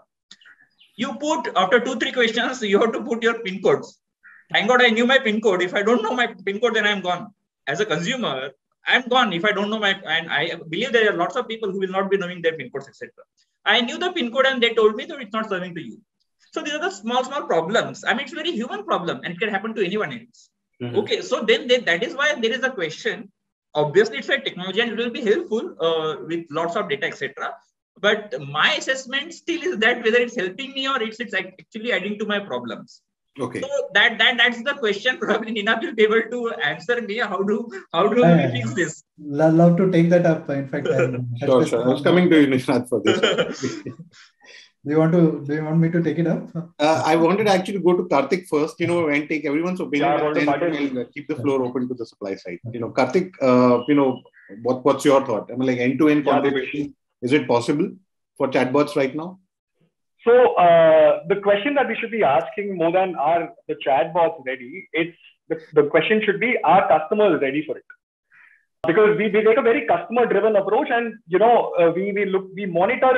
You put, after two, three questions, you have to put your PIN codes. Thank God I knew my PIN code. If I don't know my PIN code, then I'm gone. As a consumer, I'm gone if I don't know my, and I believe there are lots of people who will not be knowing their PIN codes, et cetera. I knew the PIN code and they told me that it's not serving to you. So these are the small, small problems. I mean, it's a very human problem and it can happen to anyone else. Mm-hmm. Okay, so then they, that is why there is a question. Obviously, it's a technology and it will be helpful uh, with lots of data, et cetera. But my assessment still is that whether it's helping me or it's, it's actually adding to my problems. Okay. So that that that's the question. Probably Nina will be able to answer me. How do how do Yeah, we fix this? Love to take that up. In fact, I'm sure, sure. I was coming to you, Nishant, for this. Do you want to? Do you want me to take it up? Uh, I wanted actually to go to Karthik first, you know, and take everyone's opinion, Yeah, and then we'll keep the floor open to the supply side. You know, Karthik, uh, you know, what what's your thought? I mean, like end-to-end Yeah, conversation, is it possible for chatbots right now? So uh, the question that we should be asking more than are the chatbots ready? It's the, the question should be, are customers ready for it? Because we, we take a very customer driven approach, and you know uh, we we look we monitor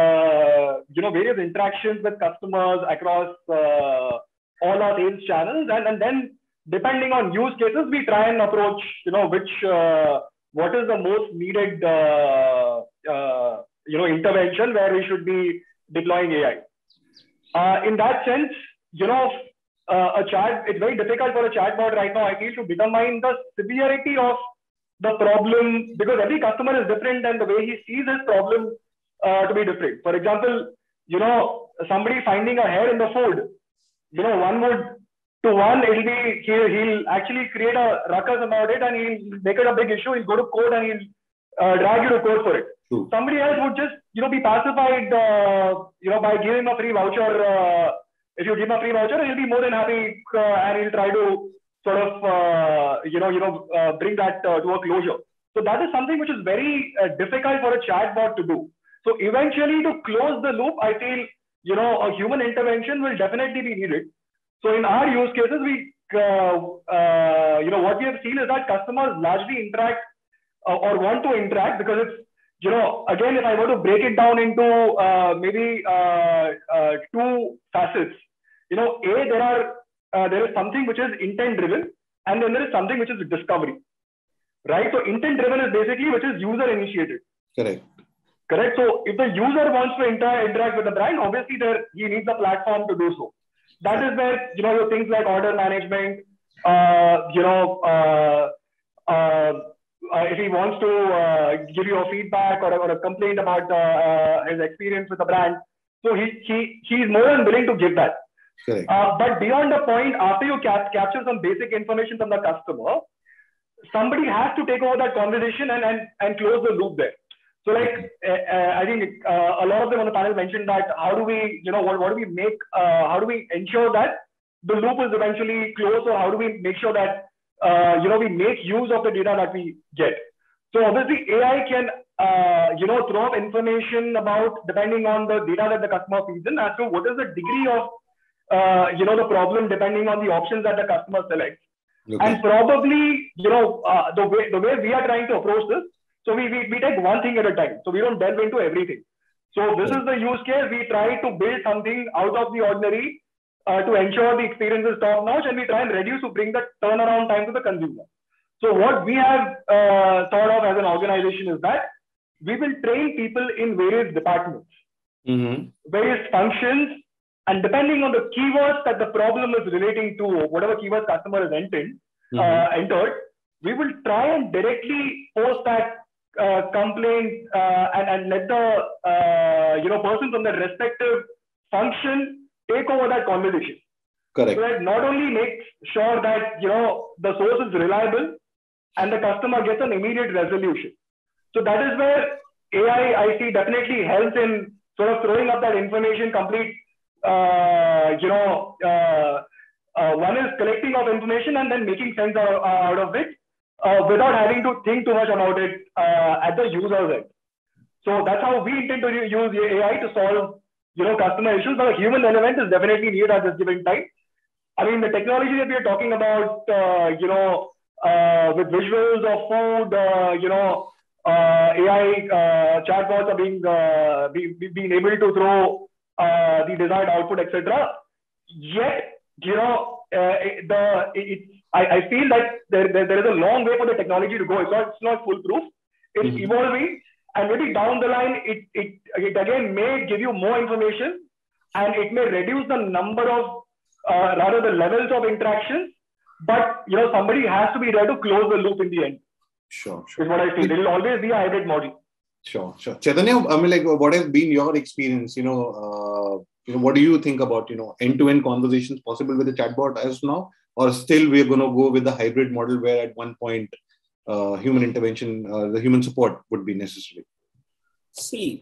uh, you know various interactions with customers across uh, all our sales channels, and, and then depending on use cases we try and approach you know which uh, what is the most needed uh, uh, you know intervention where we should be deploying A I. Uh, in that sense, you know uh, a chat it's very difficult for a chatbot right now, I feel, to determine the severity of the problem, because every customer is different and the way he sees his problem uh, to be different. For example, you know, somebody finding a hair in the food, you know, one would, to one, it'll be, he'll, he'll actually create a ruckus about it and he'll make it a big issue. He'll go to court and he'll uh, drag you to court for it. True. Somebody else would just, you know, be pacified, uh, you know, by giving him a free voucher. Uh, if you give him a free voucher, he'll be more than happy uh, and he'll try to sort of, uh, you know, you know, uh, bring that uh, to a closure. So that is something which is very uh, difficult for a chatbot to do. So eventually, to close the loop, I feel, you know, a human intervention will definitely be needed. So in our use cases, we, uh, uh, you know, what we have seen is that customers largely interact uh, or want to interact because it's, you know, again, if I were to break it down into uh, maybe uh, uh, two facets, you know, A, there are Uh, there is something which is intent driven, and then there is something which is discovery, right? So intent driven is basically which is user initiated. Correct. Correct. So if the user wants to inter interact with the brand, obviously there he needs a platform to do so. That is where you know your things like order management, uh, you know, uh, uh, uh, if he wants to uh, give you a feedback or a, or a complaint about uh, uh, his experience with the brand, so he he he is more than willing to give that. Uh, but beyond the point, after you cap capture some basic information from the customer, somebody has to take over that conversation and, and, and close the loop there. So like, uh, uh, I think uh, a lot of them on the panel mentioned that how do we, you know, what, what do we make, uh, how do we ensure that the loop is eventually closed, or how do we make sure that, uh, you know, we make use of the data that we get. So obviously A I can, uh, you know, throw up information about, depending on the data that the customer feeds in, as to what is the degree of Uh, you know, the problem depending on the options that the customer selects. Okay. And probably, you know, uh, the way the way we are trying to approach this, so we, we, we take one thing at a time. So we don't delve into everything. So this yeah. is the use case. We try to build something out of the ordinary uh, to ensure the experience is top notch, and we try and reduce to bring the turnaround time to the consumer. So what we have uh, thought of as an organization is that we will train people in various departments, mm-hmm. various functions. And depending on the keywords that the problem is relating to, whatever keywords customer has entered, mm-hmm. uh, entered, we will try and directly post that uh, complaint uh, and, and let the uh, you know person from the respective function take over that conversation. Correct. So that not only makes sure that you know the source is reliable and the customer gets an immediate resolution. So that is where A I, I see, definitely helps in sort of throwing up that information complete. Uh, you know, uh, uh, one is collecting of information and then making sense out, uh, out of it uh, without having to think too much about it uh, at the user's end. So that's how we intend to use A I to solve, you know, customer issues. But a human element is definitely needed at this given time. I mean, the technology that we are talking about, uh, you know, uh, with visuals of food, uh, you know, uh, A I uh, chatbots are being uh, be, be, being able to throw Uh, the desired output, et cetera. Yet, you know, uh, the it, I, I feel that there, there, there is a long way for the technology to go. It's not, it's not foolproof. It's mm-hmm. evolving, and maybe down the line, it, it it again may give you more information, and it may reduce the number of uh, rather the levels of interactions. But you know, somebody has to be there to close the loop in the end. Sure, sure. Is what I feel. It will always be a hybrid model. Sure, sure. Chaitanya, I mean, like, what has been your experience, you know, uh, you know, what do you think about, you know, end-to-end conversations possible with the chatbot as now, or still we're going to go with the hybrid model where at one point uh, human intervention, uh, the human support would be necessary? See,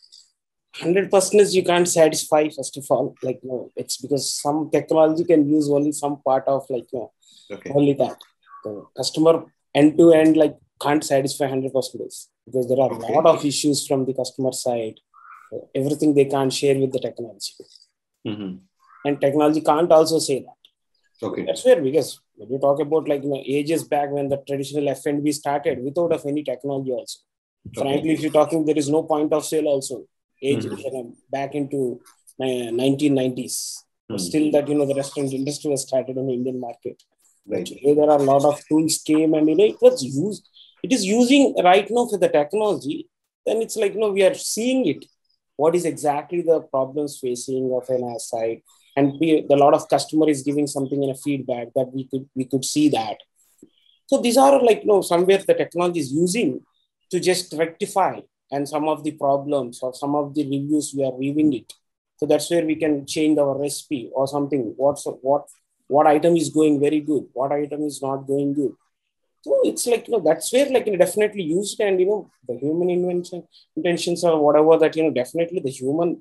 one hundred percent you can't satisfy, first of all. Like, you know, it's because some technology can use only some part of, like, you know, okay. only that. The customer end-to-end, like, can't satisfy one hundred percent because there are a okay. lot of issues from the customer side. So everything they can't share with the technology. Mm-hmm. And technology can't also say that. Okay. That's where, because when you talk about, like, you know, ages back when the traditional F and B started without of any technology also. Okay. Frankly, if you're talking, there is no point of sale also. Age mm-hmm. back into uh, nineteen nineties. Mm-hmm. Still that, you know, the restaurant industry was started in the Indian market. Right. Today, there are a lot of tools came and, you know, it was used. It is using right now for the technology. Then it's like, you know, we are seeing it. What is exactly the problems facing of an side, and we, the lot of customer is giving something in a feedback that we could we could see that. So these are, like, you know, somewhere the technology is using to just rectify and some of the problems or some of the reviews we are reviewing it. So that's where we can change our recipe or something. What's what what item is going very good, what item is not going good. So it's like, you know, that's where, like, you know, definitely used, and, you know, the human invention intentions or whatever that, you know, definitely the human,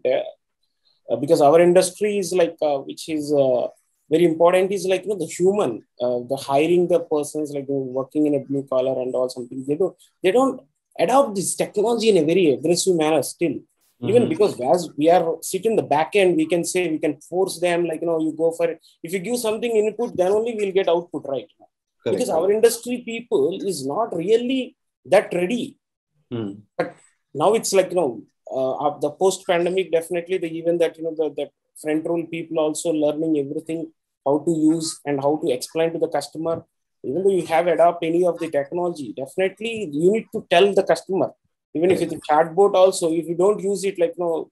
uh, because our industry is like, uh, which is uh, very important is like, you know, the human, uh, the hiring the persons, like, you know, working in a blue collar and all something. They don't, they don't adopt this technology in a very aggressive manner still. Mm-hmm. Even because as we are sitting in the back end, we can say, we can force them, like, you know, you go for it. If you give something input, then only we'll get output, right? Correct. Because our industry people is not really that ready. Hmm. But now it's like, you know, uh, the post-pandemic, definitely the even that, you know, the, the front roll people also learning everything, how to use and how to explain to the customer. Even though you have adopted any of the technology, definitely you need to tell the customer. Even if it's a chatbot also, if you don't use it, like, you know,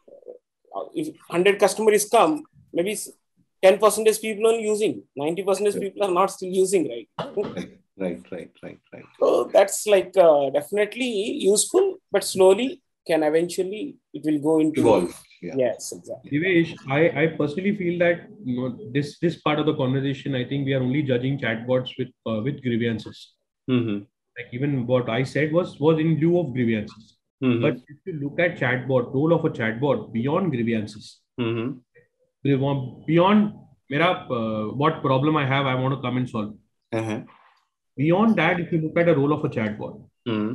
if one hundred customers come, maybe ten percent people are using, ninety percent people are not still using, right? Right, right, right, right. So that's like uh, definitely useful, but slowly can eventually, it will go into evolve. Yeah. Yes, exactly. Divesh, I, I personally feel that, you know, this this part of the conversation, I think we are only judging chatbots with uh, with grievances. Mm-hmm. Like even what I said was was in lieu of grievances. Mm-hmm. But if you look at chatbot, role of a chatbot beyond grievances, mm-hmm. beyond mera, uh, what problem I have, I want to come and solve. Uh-huh. Beyond that, if you look at the role of a chatbot, mm-hmm.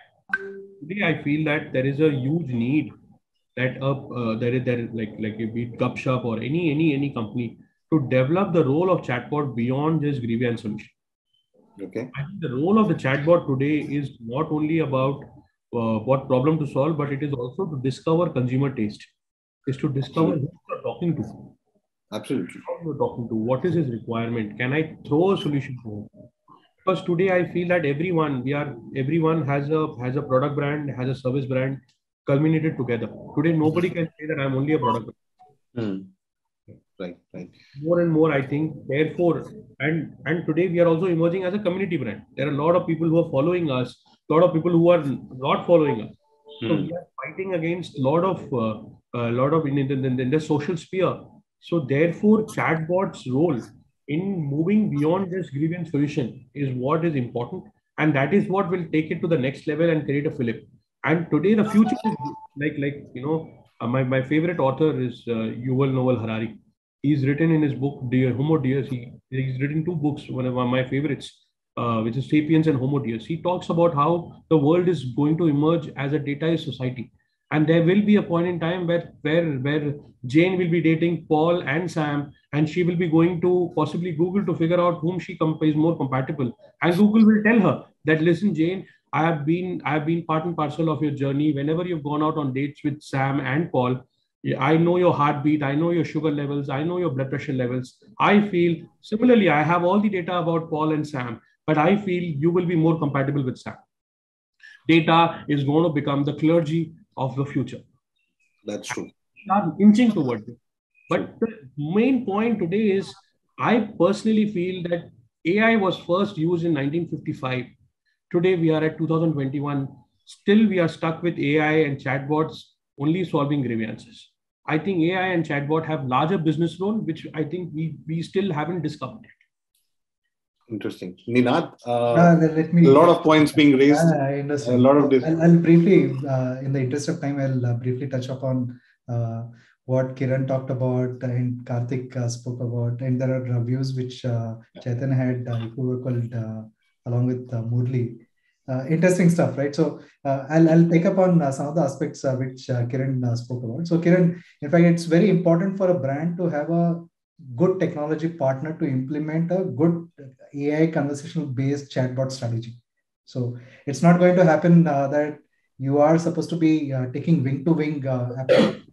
today I feel that there is a huge need that uh, uh, there is there like like if it Gupshup or any any any company to develop the role of chatbot beyond just grievance solution. Okay. I think the role of the chatbot today is not only about uh, what problem to solve, but it is also to discover consumer taste. Is to discover Absolutely. Who you are talking to. Absolutely. Who you are talking to. What is his requirement? Can I throw a solution for him? Because today I feel that everyone we are everyone has a has a product brand, has a service brand culminated together. Today nobody can say that I'm only a product brand. Hmm. Right, right. More and more, I think, therefore, and and today we are also emerging as a community brand. There are a lot of people who are following us, a lot of people who are not following us. Hmm. So we are fighting against a lot of uh, a lot of in, in, in, in the social sphere. So therefore, chatbot's role in moving beyond this grievance solution is what is important, and that is what will take it to the next level and create a flip. And today, the future is like like you know, uh, my my favorite author is uh, Yuval Noah Harari. He's written in his book, Dear Homo Deus. He, he's written two books, one of my favorites, uh, which is Sapiens and Homo Deus. He talks about how the world is going to emerge as a dataized society. And there will be a point in time where, where, where Jane will be dating Paul and Sam, and she will be going to possibly Google to figure out whom she is more compatible. And Google will tell her that, listen, Jane, I have been, I have been part and parcel of your journey. Whenever you've gone out on dates with Sam and Paul, I know your heartbeat, I know your sugar levels, I know your blood pressure levels. I feel, similarly, I have all the data about Paul and Sam, but I feel you will be more compatible with Sam. Data is going to become the clergy of the future. That's true. We are inching towards it. But the main point today is, I personally feel that A I was first used in nineteen fifty-five. Today we are at two thousand twenty-one. Still we are stuck with A I and chatbots only solving grievances. I think A I and chatbot have larger business role, which I think we, we still haven't discovered yet. Interesting. Ninad, uh, uh, let me, a lot of points being raised. Uh, I understand. A lot of this. I'll, I'll briefly, uh, in the interest of time, I'll uh, briefly touch upon uh, what Kiran talked about and Karthik uh, spoke about. And there are views which uh, Chetan had uh, equivocalled uh, along with uh, Murli. Uh, interesting stuff, right? So uh, I'll, I'll take up on uh, some of the aspects uh, which uh, Kiran uh, spoke about. So Kiran, in fact, it's very important for a brand to have a good technology partner to implement a good A I conversational based chatbot strategy. So it's not going to happen uh, that you are supposed to be uh, taking wing to wing uh,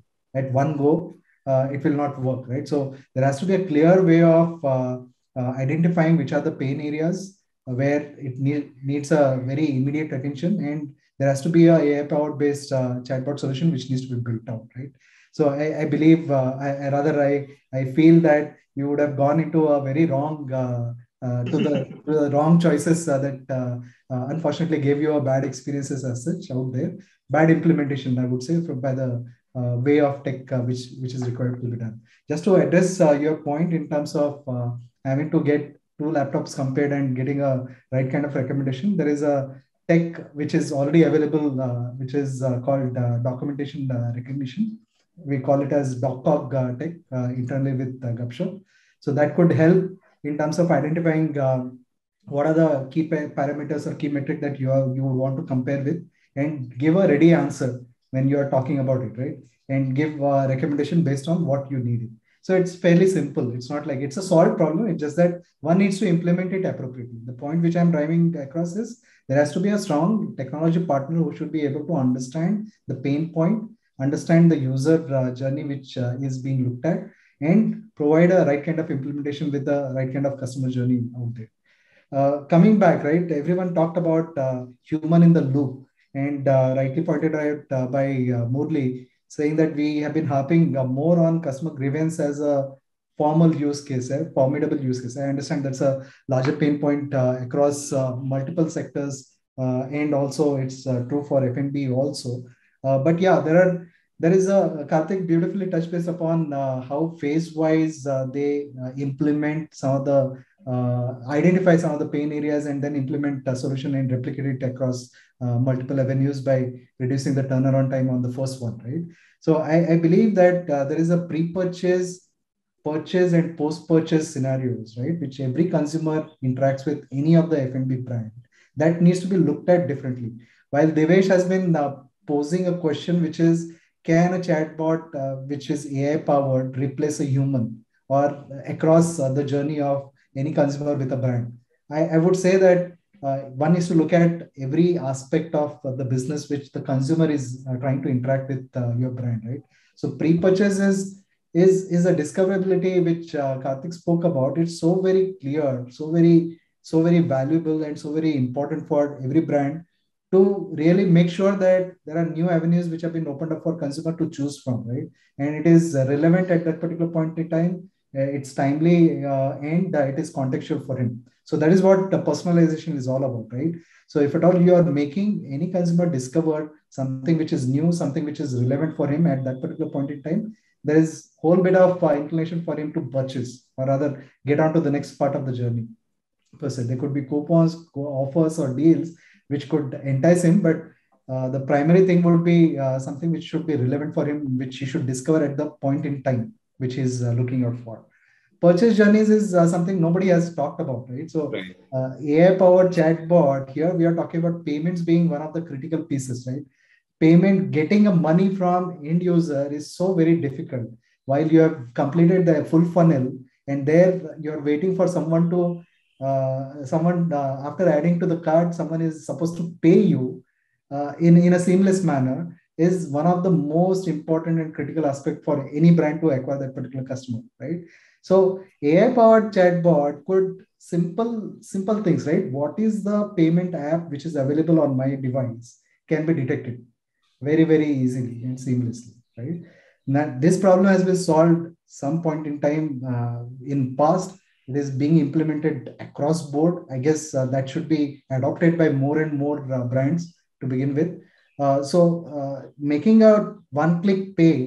at one go. Uh, it will not work, right? So there has to be a clear way of uh, uh, identifying which are the pain areas uh, where it need, needs a very immediate attention, and there has to be a A I powered based uh, chatbot solution which needs to be built out, right? So I, I believe, uh, I, I rather I I feel that you would have gone into a very wrong uh, uh, to the to the wrong choices uh, that uh, uh, unfortunately gave you a bad experiences as such out there. Bad implementation, I would say, from by the uh, way of tech uh, which which is required to be done. Just to address uh, your point in terms of uh, having to get two laptops compared and getting a right kind of recommendation, there is a tech which is already available, uh, which is uh, called uh, documentation uh, recognition. We call it as DocCog uh, tech uh, internally with uh, Gupshup. So that could help in terms of identifying uh, what are the key pa parameters or key metric that you are, you would want to compare with, and give a ready answer when you are talking about it, right? And give a recommendation based on what you need. So it's fairly simple. It's not like it's a solved problem. It's just that one needs to implement it appropriately. The point which I'm driving across is there has to be a strong technology partner who should be able to understand the pain point, understand the user uh, journey which uh, is being looked at, and provide a right kind of implementation with the right kind of customer journey out there. Uh, coming back, right, everyone talked about uh, human in the loop, and uh, rightly pointed out uh, by uh, Murli, saying that we have been harping uh, more on customer grievance as a formal use case, a formidable use case. I understand that's a larger pain point uh, across uh, multiple sectors, uh, and also it's uh, true for F and B also. Uh, but yeah, there are there is a Karthik beautifully touched base upon uh, how phase-wise uh, they uh, implement some of the uh, identify some of the pain areas and then implement a solution and replicate it across uh, multiple avenues by reducing the turnaround time on the first one, right? So I, I believe that uh, there is a pre-purchase, purchase, and post-purchase scenarios, right, which every consumer interacts with any of the F and B brand. That needs to be looked at differently. While Devesh has been uh, posing a question, which is, can a chatbot, uh, which is A I powered, replace a human or across uh, the journey of any consumer with a brand? I, I would say that uh, one is to look at every aspect of uh, the business which the consumer is uh, trying to interact with uh, your brand, right? So pre-purchase is, is, is a discoverability which uh, Karthik spoke about. It's so very clear, so very, so very valuable and so very important for every brand to really make sure that there are new avenues which have been opened up for consumer to choose from, right? And it is relevant at that particular point in time. Uh, it's timely uh, and uh, it is contextual for him. So that is what the personalization is all about, right? So if at all you are making any consumer discover something which is new, something which is relevant for him at that particular point in time, there is a whole bit of uh, inclination for him to purchase or rather get on to the next part of the journey. Per se, there could be coupons, offers or deals which could entice him, but uh, the primary thing would be uh, something which should be relevant for him, which he should discover at the point in time, which he's uh, looking out for. Purchase journeys is uh, something nobody has talked about, right? So uh, A I-powered chatbot, here we are talking about payments being one of the critical pieces, right? Payment, getting a money from end user is so very difficult. While you have completed the full funnel and there you're waiting for someone to Uh, someone uh, after adding to the card, someone is supposed to pay you uh, in, in a seamless manner is one of the most important and critical aspect for any brand to acquire that particular customer, right? So A I-powered chatbot could simple, simple things, right? What is the payment app which is available on my device can be detected very, very easily and seamlessly, right? Now, this problem has been solved some point in time uh, in past. It is being implemented across board. I guess uh, that should be adopted by more and more uh, brands to begin with. Uh, so uh, making a one-click pay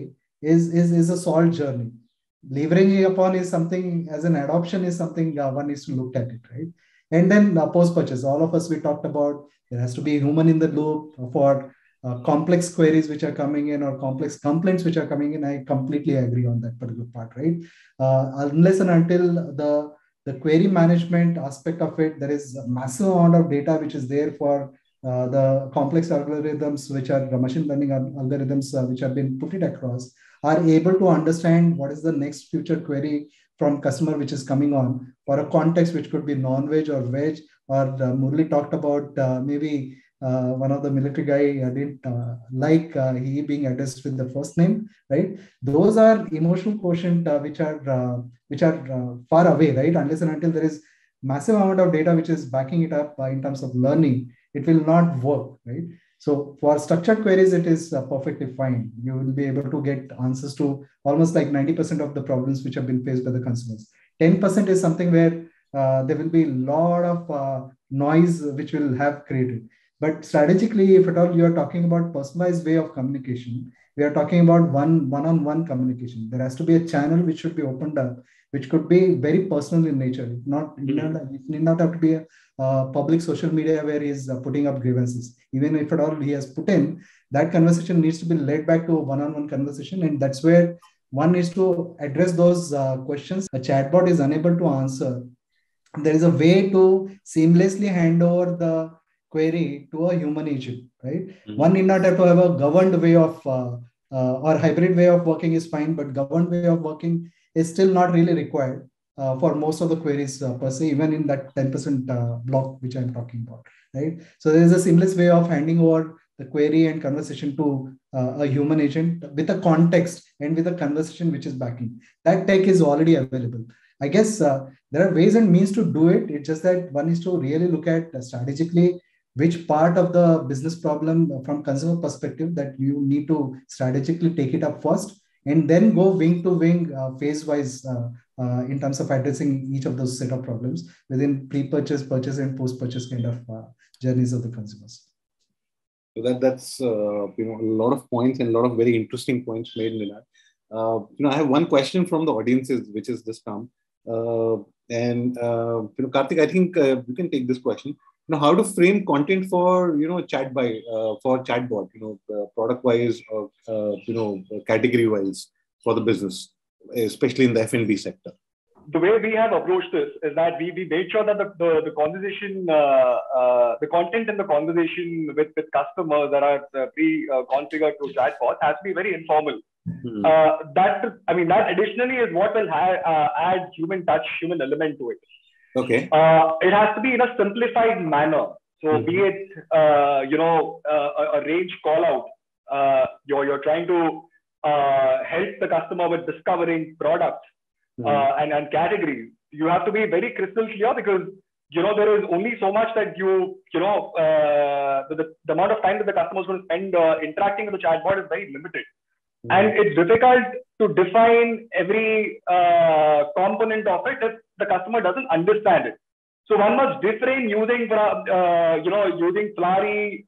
is, is, is a solved journey. Leveraging upon is something, as an adoption is something uh, one needs to look at it, right? And then uh, post-purchase, all of us, we talked about, there has to be a human in the loop for uh, complex queries which are coming in or complex complaints which are coming in. I completely agree on that particular part, right? Uh, unless and until the, the query management aspect of it, there is a massive amount of data which is there for uh, the complex algorithms, which are the machine learning algorithms, uh, which have been put it across, are able to understand what is the next future query from customer which is coming on, for a context which could be non-veg or veg, or uh, Murli talked about uh, maybe uh, one of the military guy uh, didn't uh, like uh, he being addressed with the first name, right? Those are emotional quotient uh, which are uh, which are uh, far away, right? Unless and until there is massive amount of data which is backing it up uh, in terms of learning, it will not work, right? So for structured queries, it is uh, perfectly fine. You will be able to get answers to almost like ninety percent of the problems which have been faced by the consumers. ten percent is something where uh, there will be a lot of uh, noise which will have created. But strategically, if at all you are talking about personalized way of communication, we are talking about one one-on-one communication. There has to be a channel which should be opened up, which could be very personal in nature. Not, mm-hmm. It need not have to be a uh, public social media where he is uh, putting up grievances. Even if at all he has put in, that conversation needs to be led back to a one-on-one conversation. And that's where one needs to address those uh, questions a chatbot is unable to answer. There is a way to seamlessly hand over the query to a human agent, right? Mm-hmm. One need not have to have a governed way of uh, uh, or hybrid way of working is fine, but governed way of working is still not really required uh, for most of the queries uh, per se, even in that ten percent uh, block which I'm talking about, right? So there is a seamless way of handing over the query and conversation to uh, a human agent with a context and with a conversation which is backing. That tech is already available. I guess uh, there are ways and means to do it. It's just that one is to really look at uh, strategically which part of the business problem from consumer perspective that you need to strategically take it up first, and then go wing to wing, uh, phase-wise uh, uh, in terms of addressing each of those set of problems within pre-purchase, purchase, and post-purchase kind of uh, journeys of the consumers. So that that's uh, you know a lot of points and a lot of very interesting points made, Ninad. Uh, you know, I have one question from the audiences, which is this come, uh, and uh, you know, Karthik, I think uh, you can take this question. You know, how to frame content for, you know, chat by, uh, for chatbot, you know, uh, product wise or, uh, you know, category wise for the business, especially in the F and B sector? The way we have approached this is that we, we made sure that the, the, the conversation, uh, uh, the content in the conversation with, with customers that are uh, pre-configured uh, to chatbot has to be very informal. Mm-hmm. uh, that, I mean, that additionally is what will ha- uh, add human touch, human element to it. Okay. Uh, it has to be in a simplified manner. So mm-hmm. be it, uh, you know, uh, a, a range call out, uh, you're, you're trying to uh, help the customer with discovering products mm-hmm. uh, and, and categories. You have to be very crystal clear because, you know, there is only so much that you, you know, uh, the, the, the amount of time that the customer is going to spend uh, interacting with the chatbot is very limited. Mm-hmm. And it's difficult to define every uh, component of it if the customer doesn't understand it. So one must refrain using, uh, you know, using flowery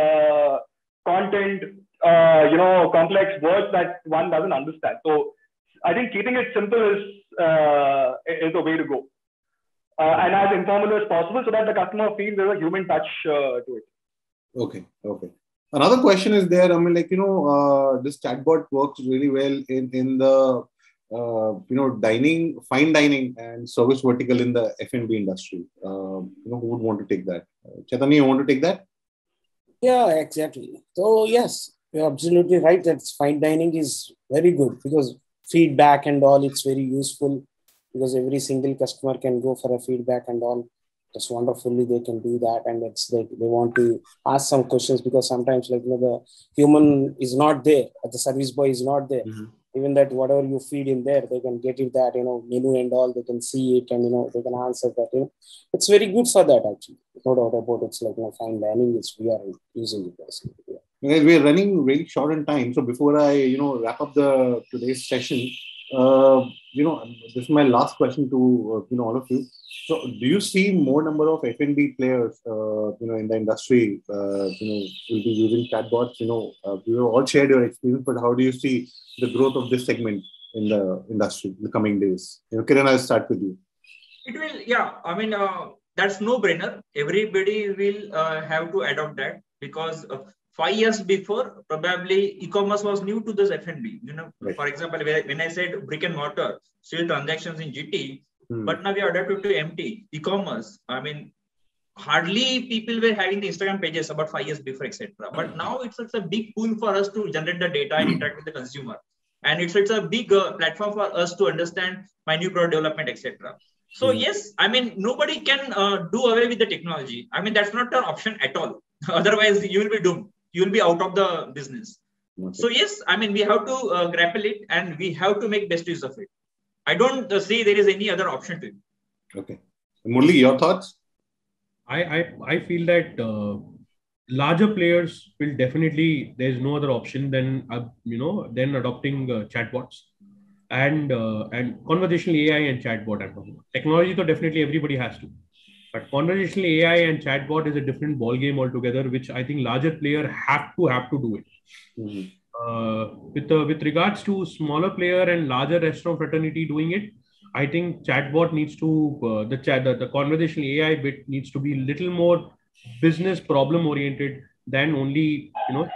uh, content, uh, you know, complex words that one doesn't understand. So I think keeping it simple is uh, is the way to go, uh, and as informal as possible, so that the customer feels there's a human touch uh, to it. Okay. Okay. Another question is there. I mean, like, you know, uh, this chatbot works really well in, in the, uh, you know, dining, fine dining and service vertical in the F and B industry. Uh, you know, who would want to take that? Uh, Chaitanya, you want to take that? Yeah, exactly. So, yes, you're absolutely right that fine dining is very good because feedback and all, it's very useful because every single customer can go for a feedback and all. Just wonderfully they can do that, and it's like they want to ask some questions because sometimes, like, you know, the human is not there, the service boy is not there. Mm-hmm. Even that whatever you feed in there, they can get it, that, you know, menu and all, they can see it and, you know, they can answer that. You know, it's very good for that actually. No doubt about it. It's like, you know, fine dining is we are using it. Yeah. Guys, we are running very short on time, so before I, you know, wrap up the today's session, uh, you know, this is my last question to uh, you know all of you. So, do you see more number of F and B players, uh, you know, in the industry, uh, you know, will be using chatbots? You know, uh, you all shared your experience, but how do you see the growth of this segment in the industry in the coming days? You know, Kiran, I'll start with you. It will, yeah. I mean, uh, that's no brainer. Everybody will uh, have to adopt that because uh, five years before, probably e-commerce was new to this F and B. You know, right. For example, when I said brick and mortar, still transactions in G T. Hmm. But now we are adapted to M T, e-commerce. I mean, hardly people were having the Instagram pages about five years before, et cetera. But now it's, it's a big pool for us to generate the data and interact with the consumer. And it's, it's a big uh, platform for us to understand my new product development, et cetera. So hmm. yes, I mean, nobody can uh, do away with the technology. I mean, that's not an option at all. Otherwise, you will be doomed. You will be out of the business. Okay. So yes, I mean, we have to uh, grapple it and we have to make best use of it. I don't uh, see there is any other option to it. Okay. Murli, your thoughts? I, I, I feel that uh, larger players will definitely, there's no other option than, uh, you know, than adopting uh, chatbots and uh, and conversational A I and chatbot. I'm talking about. Technology, so definitely everybody has to. But conversational A I and chatbot is a different ball game altogether, which I think larger player have to have to do it. Mm-hmm. Uh, with uh, with regards to smaller player and larger restaurant fraternity doing it, I think chatbot needs to uh, the chat the, the conversational A I bit needs to be a little more business problem oriented than only you know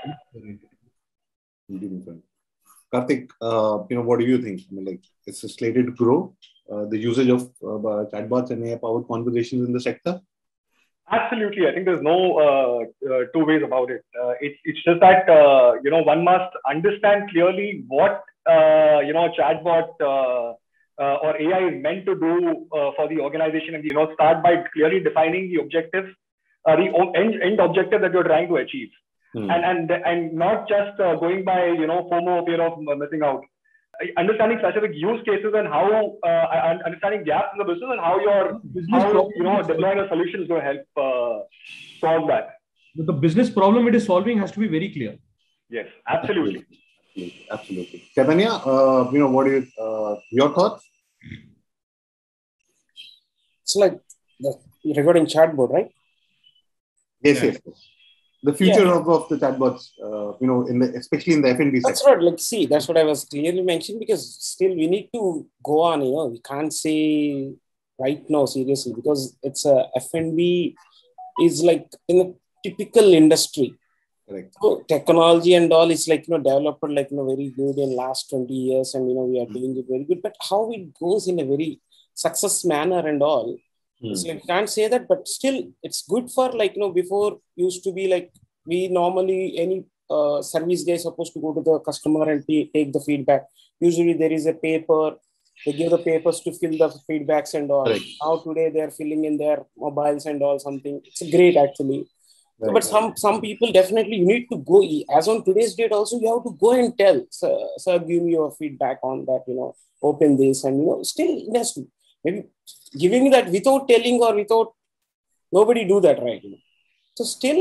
oriented. Karthik, uh, you know, what do you think? I mean, like, it's slated to grow uh, the usage of uh, chatbots and A I-powered conversations in the sector. Absolutely. I think there's no uh, uh, two ways about it. Uh, it's, it's just that, uh, you know, one must understand clearly what, uh, you know, chatbot uh, uh, or A I is meant to do uh, for the organization and, you know, start by clearly defining the objectives, uh, the end, end objective that you're trying to achieve. Hmm. And, and, and not just uh, going by, you know, FOMO, fear of missing out. Understanding specific use cases and how uh, understanding gaps in the business and how you're how you know deploying a solution is going to help uh, solve that. The business problem it is solving has to be very clear. Yes, absolutely, absolutely, absolutely. Chaitanya, uh, you know, what are you, uh, your thoughts? It's like the regarding chatbot, right? Yes, yeah. yes. yes. The future yeah. of, of the chatbots, uh, you know, in the especially in the F and B sector. That's right. Like, see, that's what I was clearly mentioning because still we need to go on. You know, we can't say right now seriously because it's a F and B is like in a typical industry. Correct. So technology and all is like you know developed like you know very good in last twenty years and you know we are mm-hmm. doing it very good. But how it goes in a very success manner and all. It's like, can't say that, but still it's good for like, you know, before used to be like, we normally, any uh, service guy is supposed to go to the customer and t- take the feedback. Usually there is a paper, they give the papers to fill the feedbacks and all. Right. Now today they're filling in their mobiles and all something. It's great actually. Right. But some, some people definitely you need to go, as on today's date also, you have to go and tell, sir, sir give me your feedback on that, you know, open this and, you know, still it has to. Maybe giving that without telling or without, nobody do that, right? So still,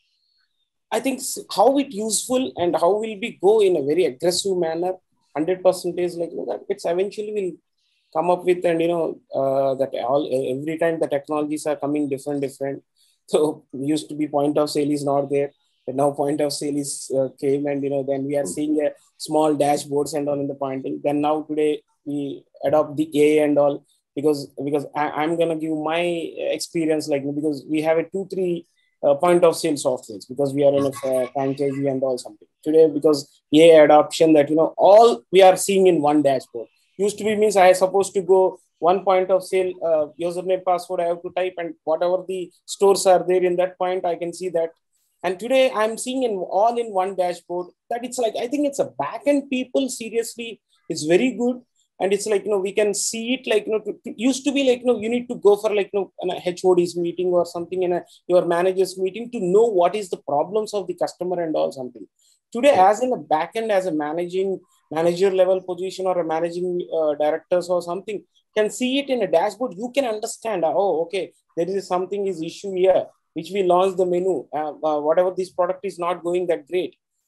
I think how it useful and how will we go in a very aggressive manner, one hundred percent is like, you know, that it's eventually will come up with and, you know, uh, that all every time the technologies are coming different, different. So used to be point of sale is not there. But now point of sale is uh, came and, you know, then we are seeing a small dashboards and all in the pointing. Then now today we adopt the A I and all. Because because I, I'm gonna give my experience like because we have a two three uh, point of sale softwares because we are in a uh, franchisee and all something today because A I adoption that you know all we are seeing in one dashboard used to be means I supposed to go one point of sale uh, username password I have to type and whatever the stores are there in that point I can see that and today I'm seeing in all in one dashboard that it's like I think it's a back end people seriously it's very good. And it's like, you know, we can see it like, you know, to, to, used to be like, you know, you need to go for like, you know, an H O D's meeting or something in a your manager's meeting to know what is the problems of the customer and all something. Today, as in a back end, as a managing manager level position or a managing uh, directors or something, can see it in a dashboard. You can understand, oh, okay, there is something is issue here, which we launched the menu, uh, uh, whatever this product is not going that great.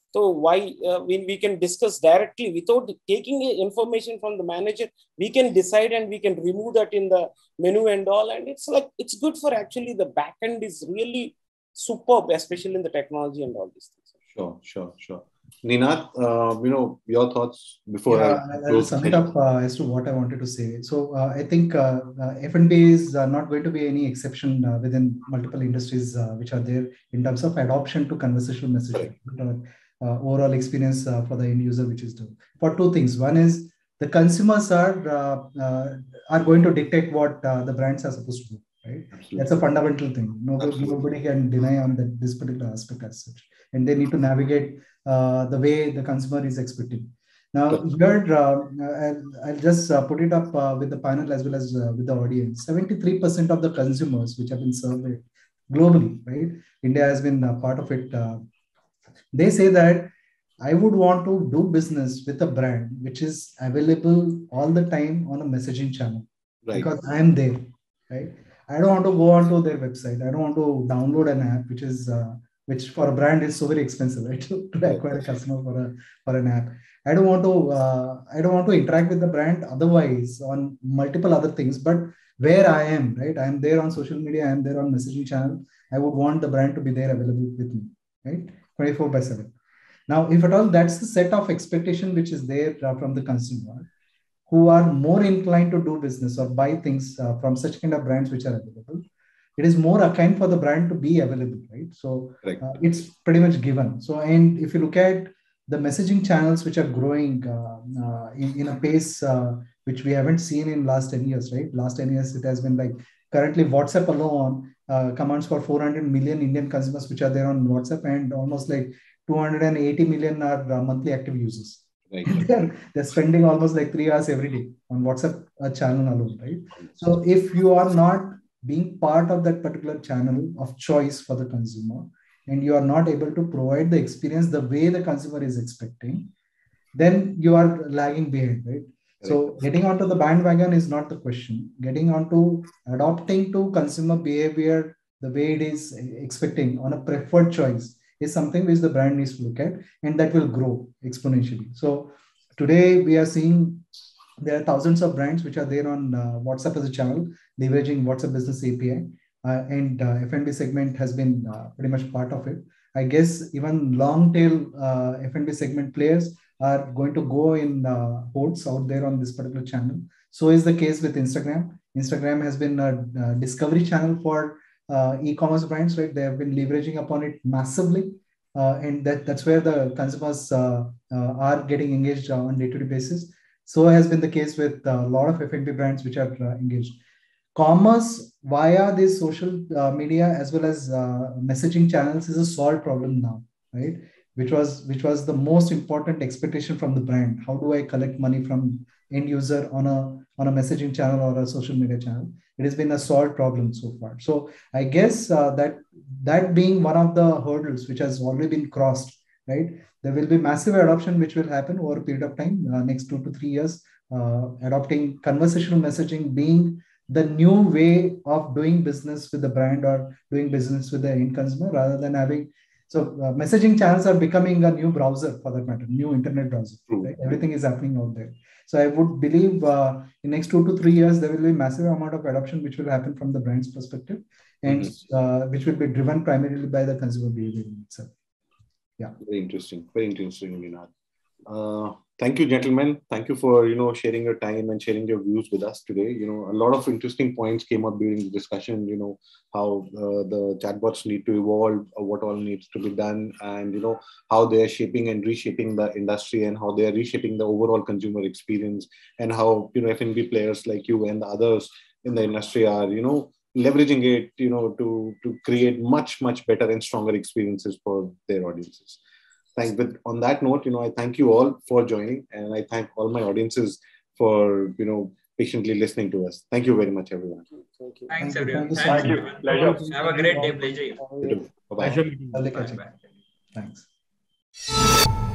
So why uh, when we can discuss directly without taking information from the manager, we can decide and we can remove that in the menu and all. And it's like, it's good for actually the back end is really superb, especially in the technology and all these things. Sure, sure, sure. Ninad, uh, you know, your thoughts before yeah, I I will sum it up uh, as to what I wanted to say. So uh, I think uh, uh, F and B is uh, not going to be any exception uh, within multiple industries uh, which are there in terms of adoption to conversational messaging, or uh, overall experience uh, for the end user, which is done for two things. One is the consumers are uh, uh, are going to dictate what uh, the brands are supposed to do. Right? Absolutely. That's a fundamental thing. Nobody, nobody can deny on that this particular aspect as such, and they need to navigate uh, the way the consumer is expecting. Now, here uh, I'll, I'll just uh, put it up uh, with the panel as well as uh, with the audience. seventy-three percent of the consumers which have been surveyed globally, right? India has been uh, part of it. Uh, they say that I would want to do business with a brand which is available all the time on a messaging channel, right? Because I am there, right? I don't want to go onto their website. I don't want to download an app, which is uh, which for a brand is so very expensive, right? to, to acquire a customer for a for an app. I don't want to uh, I don't want to interact with the brand otherwise on multiple other things. But where I am, right? I am there on social media. I am there on messaging channel. I would want the brand to be there available with me, right? twenty-four by seven. Now, if at all that's the set of expectation which is there uh, from the consumer, who are more inclined to do business or buy things uh, from such kind of brands which are available, it is more akin for the brand to be available, right? So uh, it's pretty much given. So, and if you look at the messaging channels which are growing uh, uh, in, in a pace uh, which we haven't seen in last ten years, right? Last ten years, it has been like currently WhatsApp alone uh, commands for four hundred million Indian consumers which are there on WhatsApp, and almost like two hundred eighty million are uh, monthly active users. Right. they're, they're spending almost like three hours every day on WhatsApp uh, channel alone, right? So if you are not being part of that particular channel of choice for the consumer, and you are not able to provide the experience the way the consumer is expecting, then you are lagging behind, right? So getting onto the bandwagon is not the question. Getting onto adopting to consumer behavior the way it is expecting on a preferred choice is something which the brand needs to look at, and that will grow exponentially. So today we are seeing there are thousands of brands which are there on uh, WhatsApp as a channel, leveraging WhatsApp Business A P I, uh, and uh, F and B segment has been uh, pretty much part of it. I guess even long tail uh, F and B segment players are going to go in uh, hordes out there on this particular channel. So is the case with Instagram. Instagram has been a, a discovery channel for Uh, e-commerce brands, right? They have been leveraging upon it massively, uh, and that, that's where the consumers uh, uh, are getting engaged uh, on day-to-day basis. So has been the case with a lot of F and B brands which are uh, engaged. Commerce via these social uh, media as well as uh, messaging channels is a solved problem now, right? Which was which was the most important expectation from the brand. How do I collect money from end user on a on a messaging channel or a social media channel? It has been a solved problem so far. So I guess uh, that that being one of the hurdles which has already been crossed, right? There will be massive adoption which will happen over a period of time, uh, next two to three years, uh, adopting conversational messaging being the new way of doing business with the brand or doing business with the end consumer, rather than having, so uh, messaging channels are becoming a new browser for that matter, new internet browser, right? Everything is happening out there. So I would believe uh, in next two to three years, there will be massive amount of adoption which will happen from the brand's perspective, and mm-hmm. uh, which will be driven primarily by the consumer behavior itself. Yeah. Very interesting. Very interesting, Ninad. Uh, thank you, gentlemen. Thank you for, you know, sharing your time and sharing your views with us today. You know, a lot of interesting points came up during the discussion, you know, how uh, the chatbots need to evolve, or what all needs to be done, and, you know, how they are shaping and reshaping the industry, and how they are reshaping the overall consumer experience, and how, you know, F and B players like you and the others in the industry are, you know, leveraging it, you know, to, to create much, much better and stronger experiences for their audiences. Thank, but on that note, you know, I thank you all for joining, and I thank all my audiences for, you know, patiently listening to us. Thank you very much, everyone. Thank you. Thanks, Thank you. everyone. Thank you so Thanks, Thank you. everyone. Pleasure. Have a great day. Pleasure. Bye-bye. Pleasure meeting you. Lovely Bye. catching. Bye. Thanks.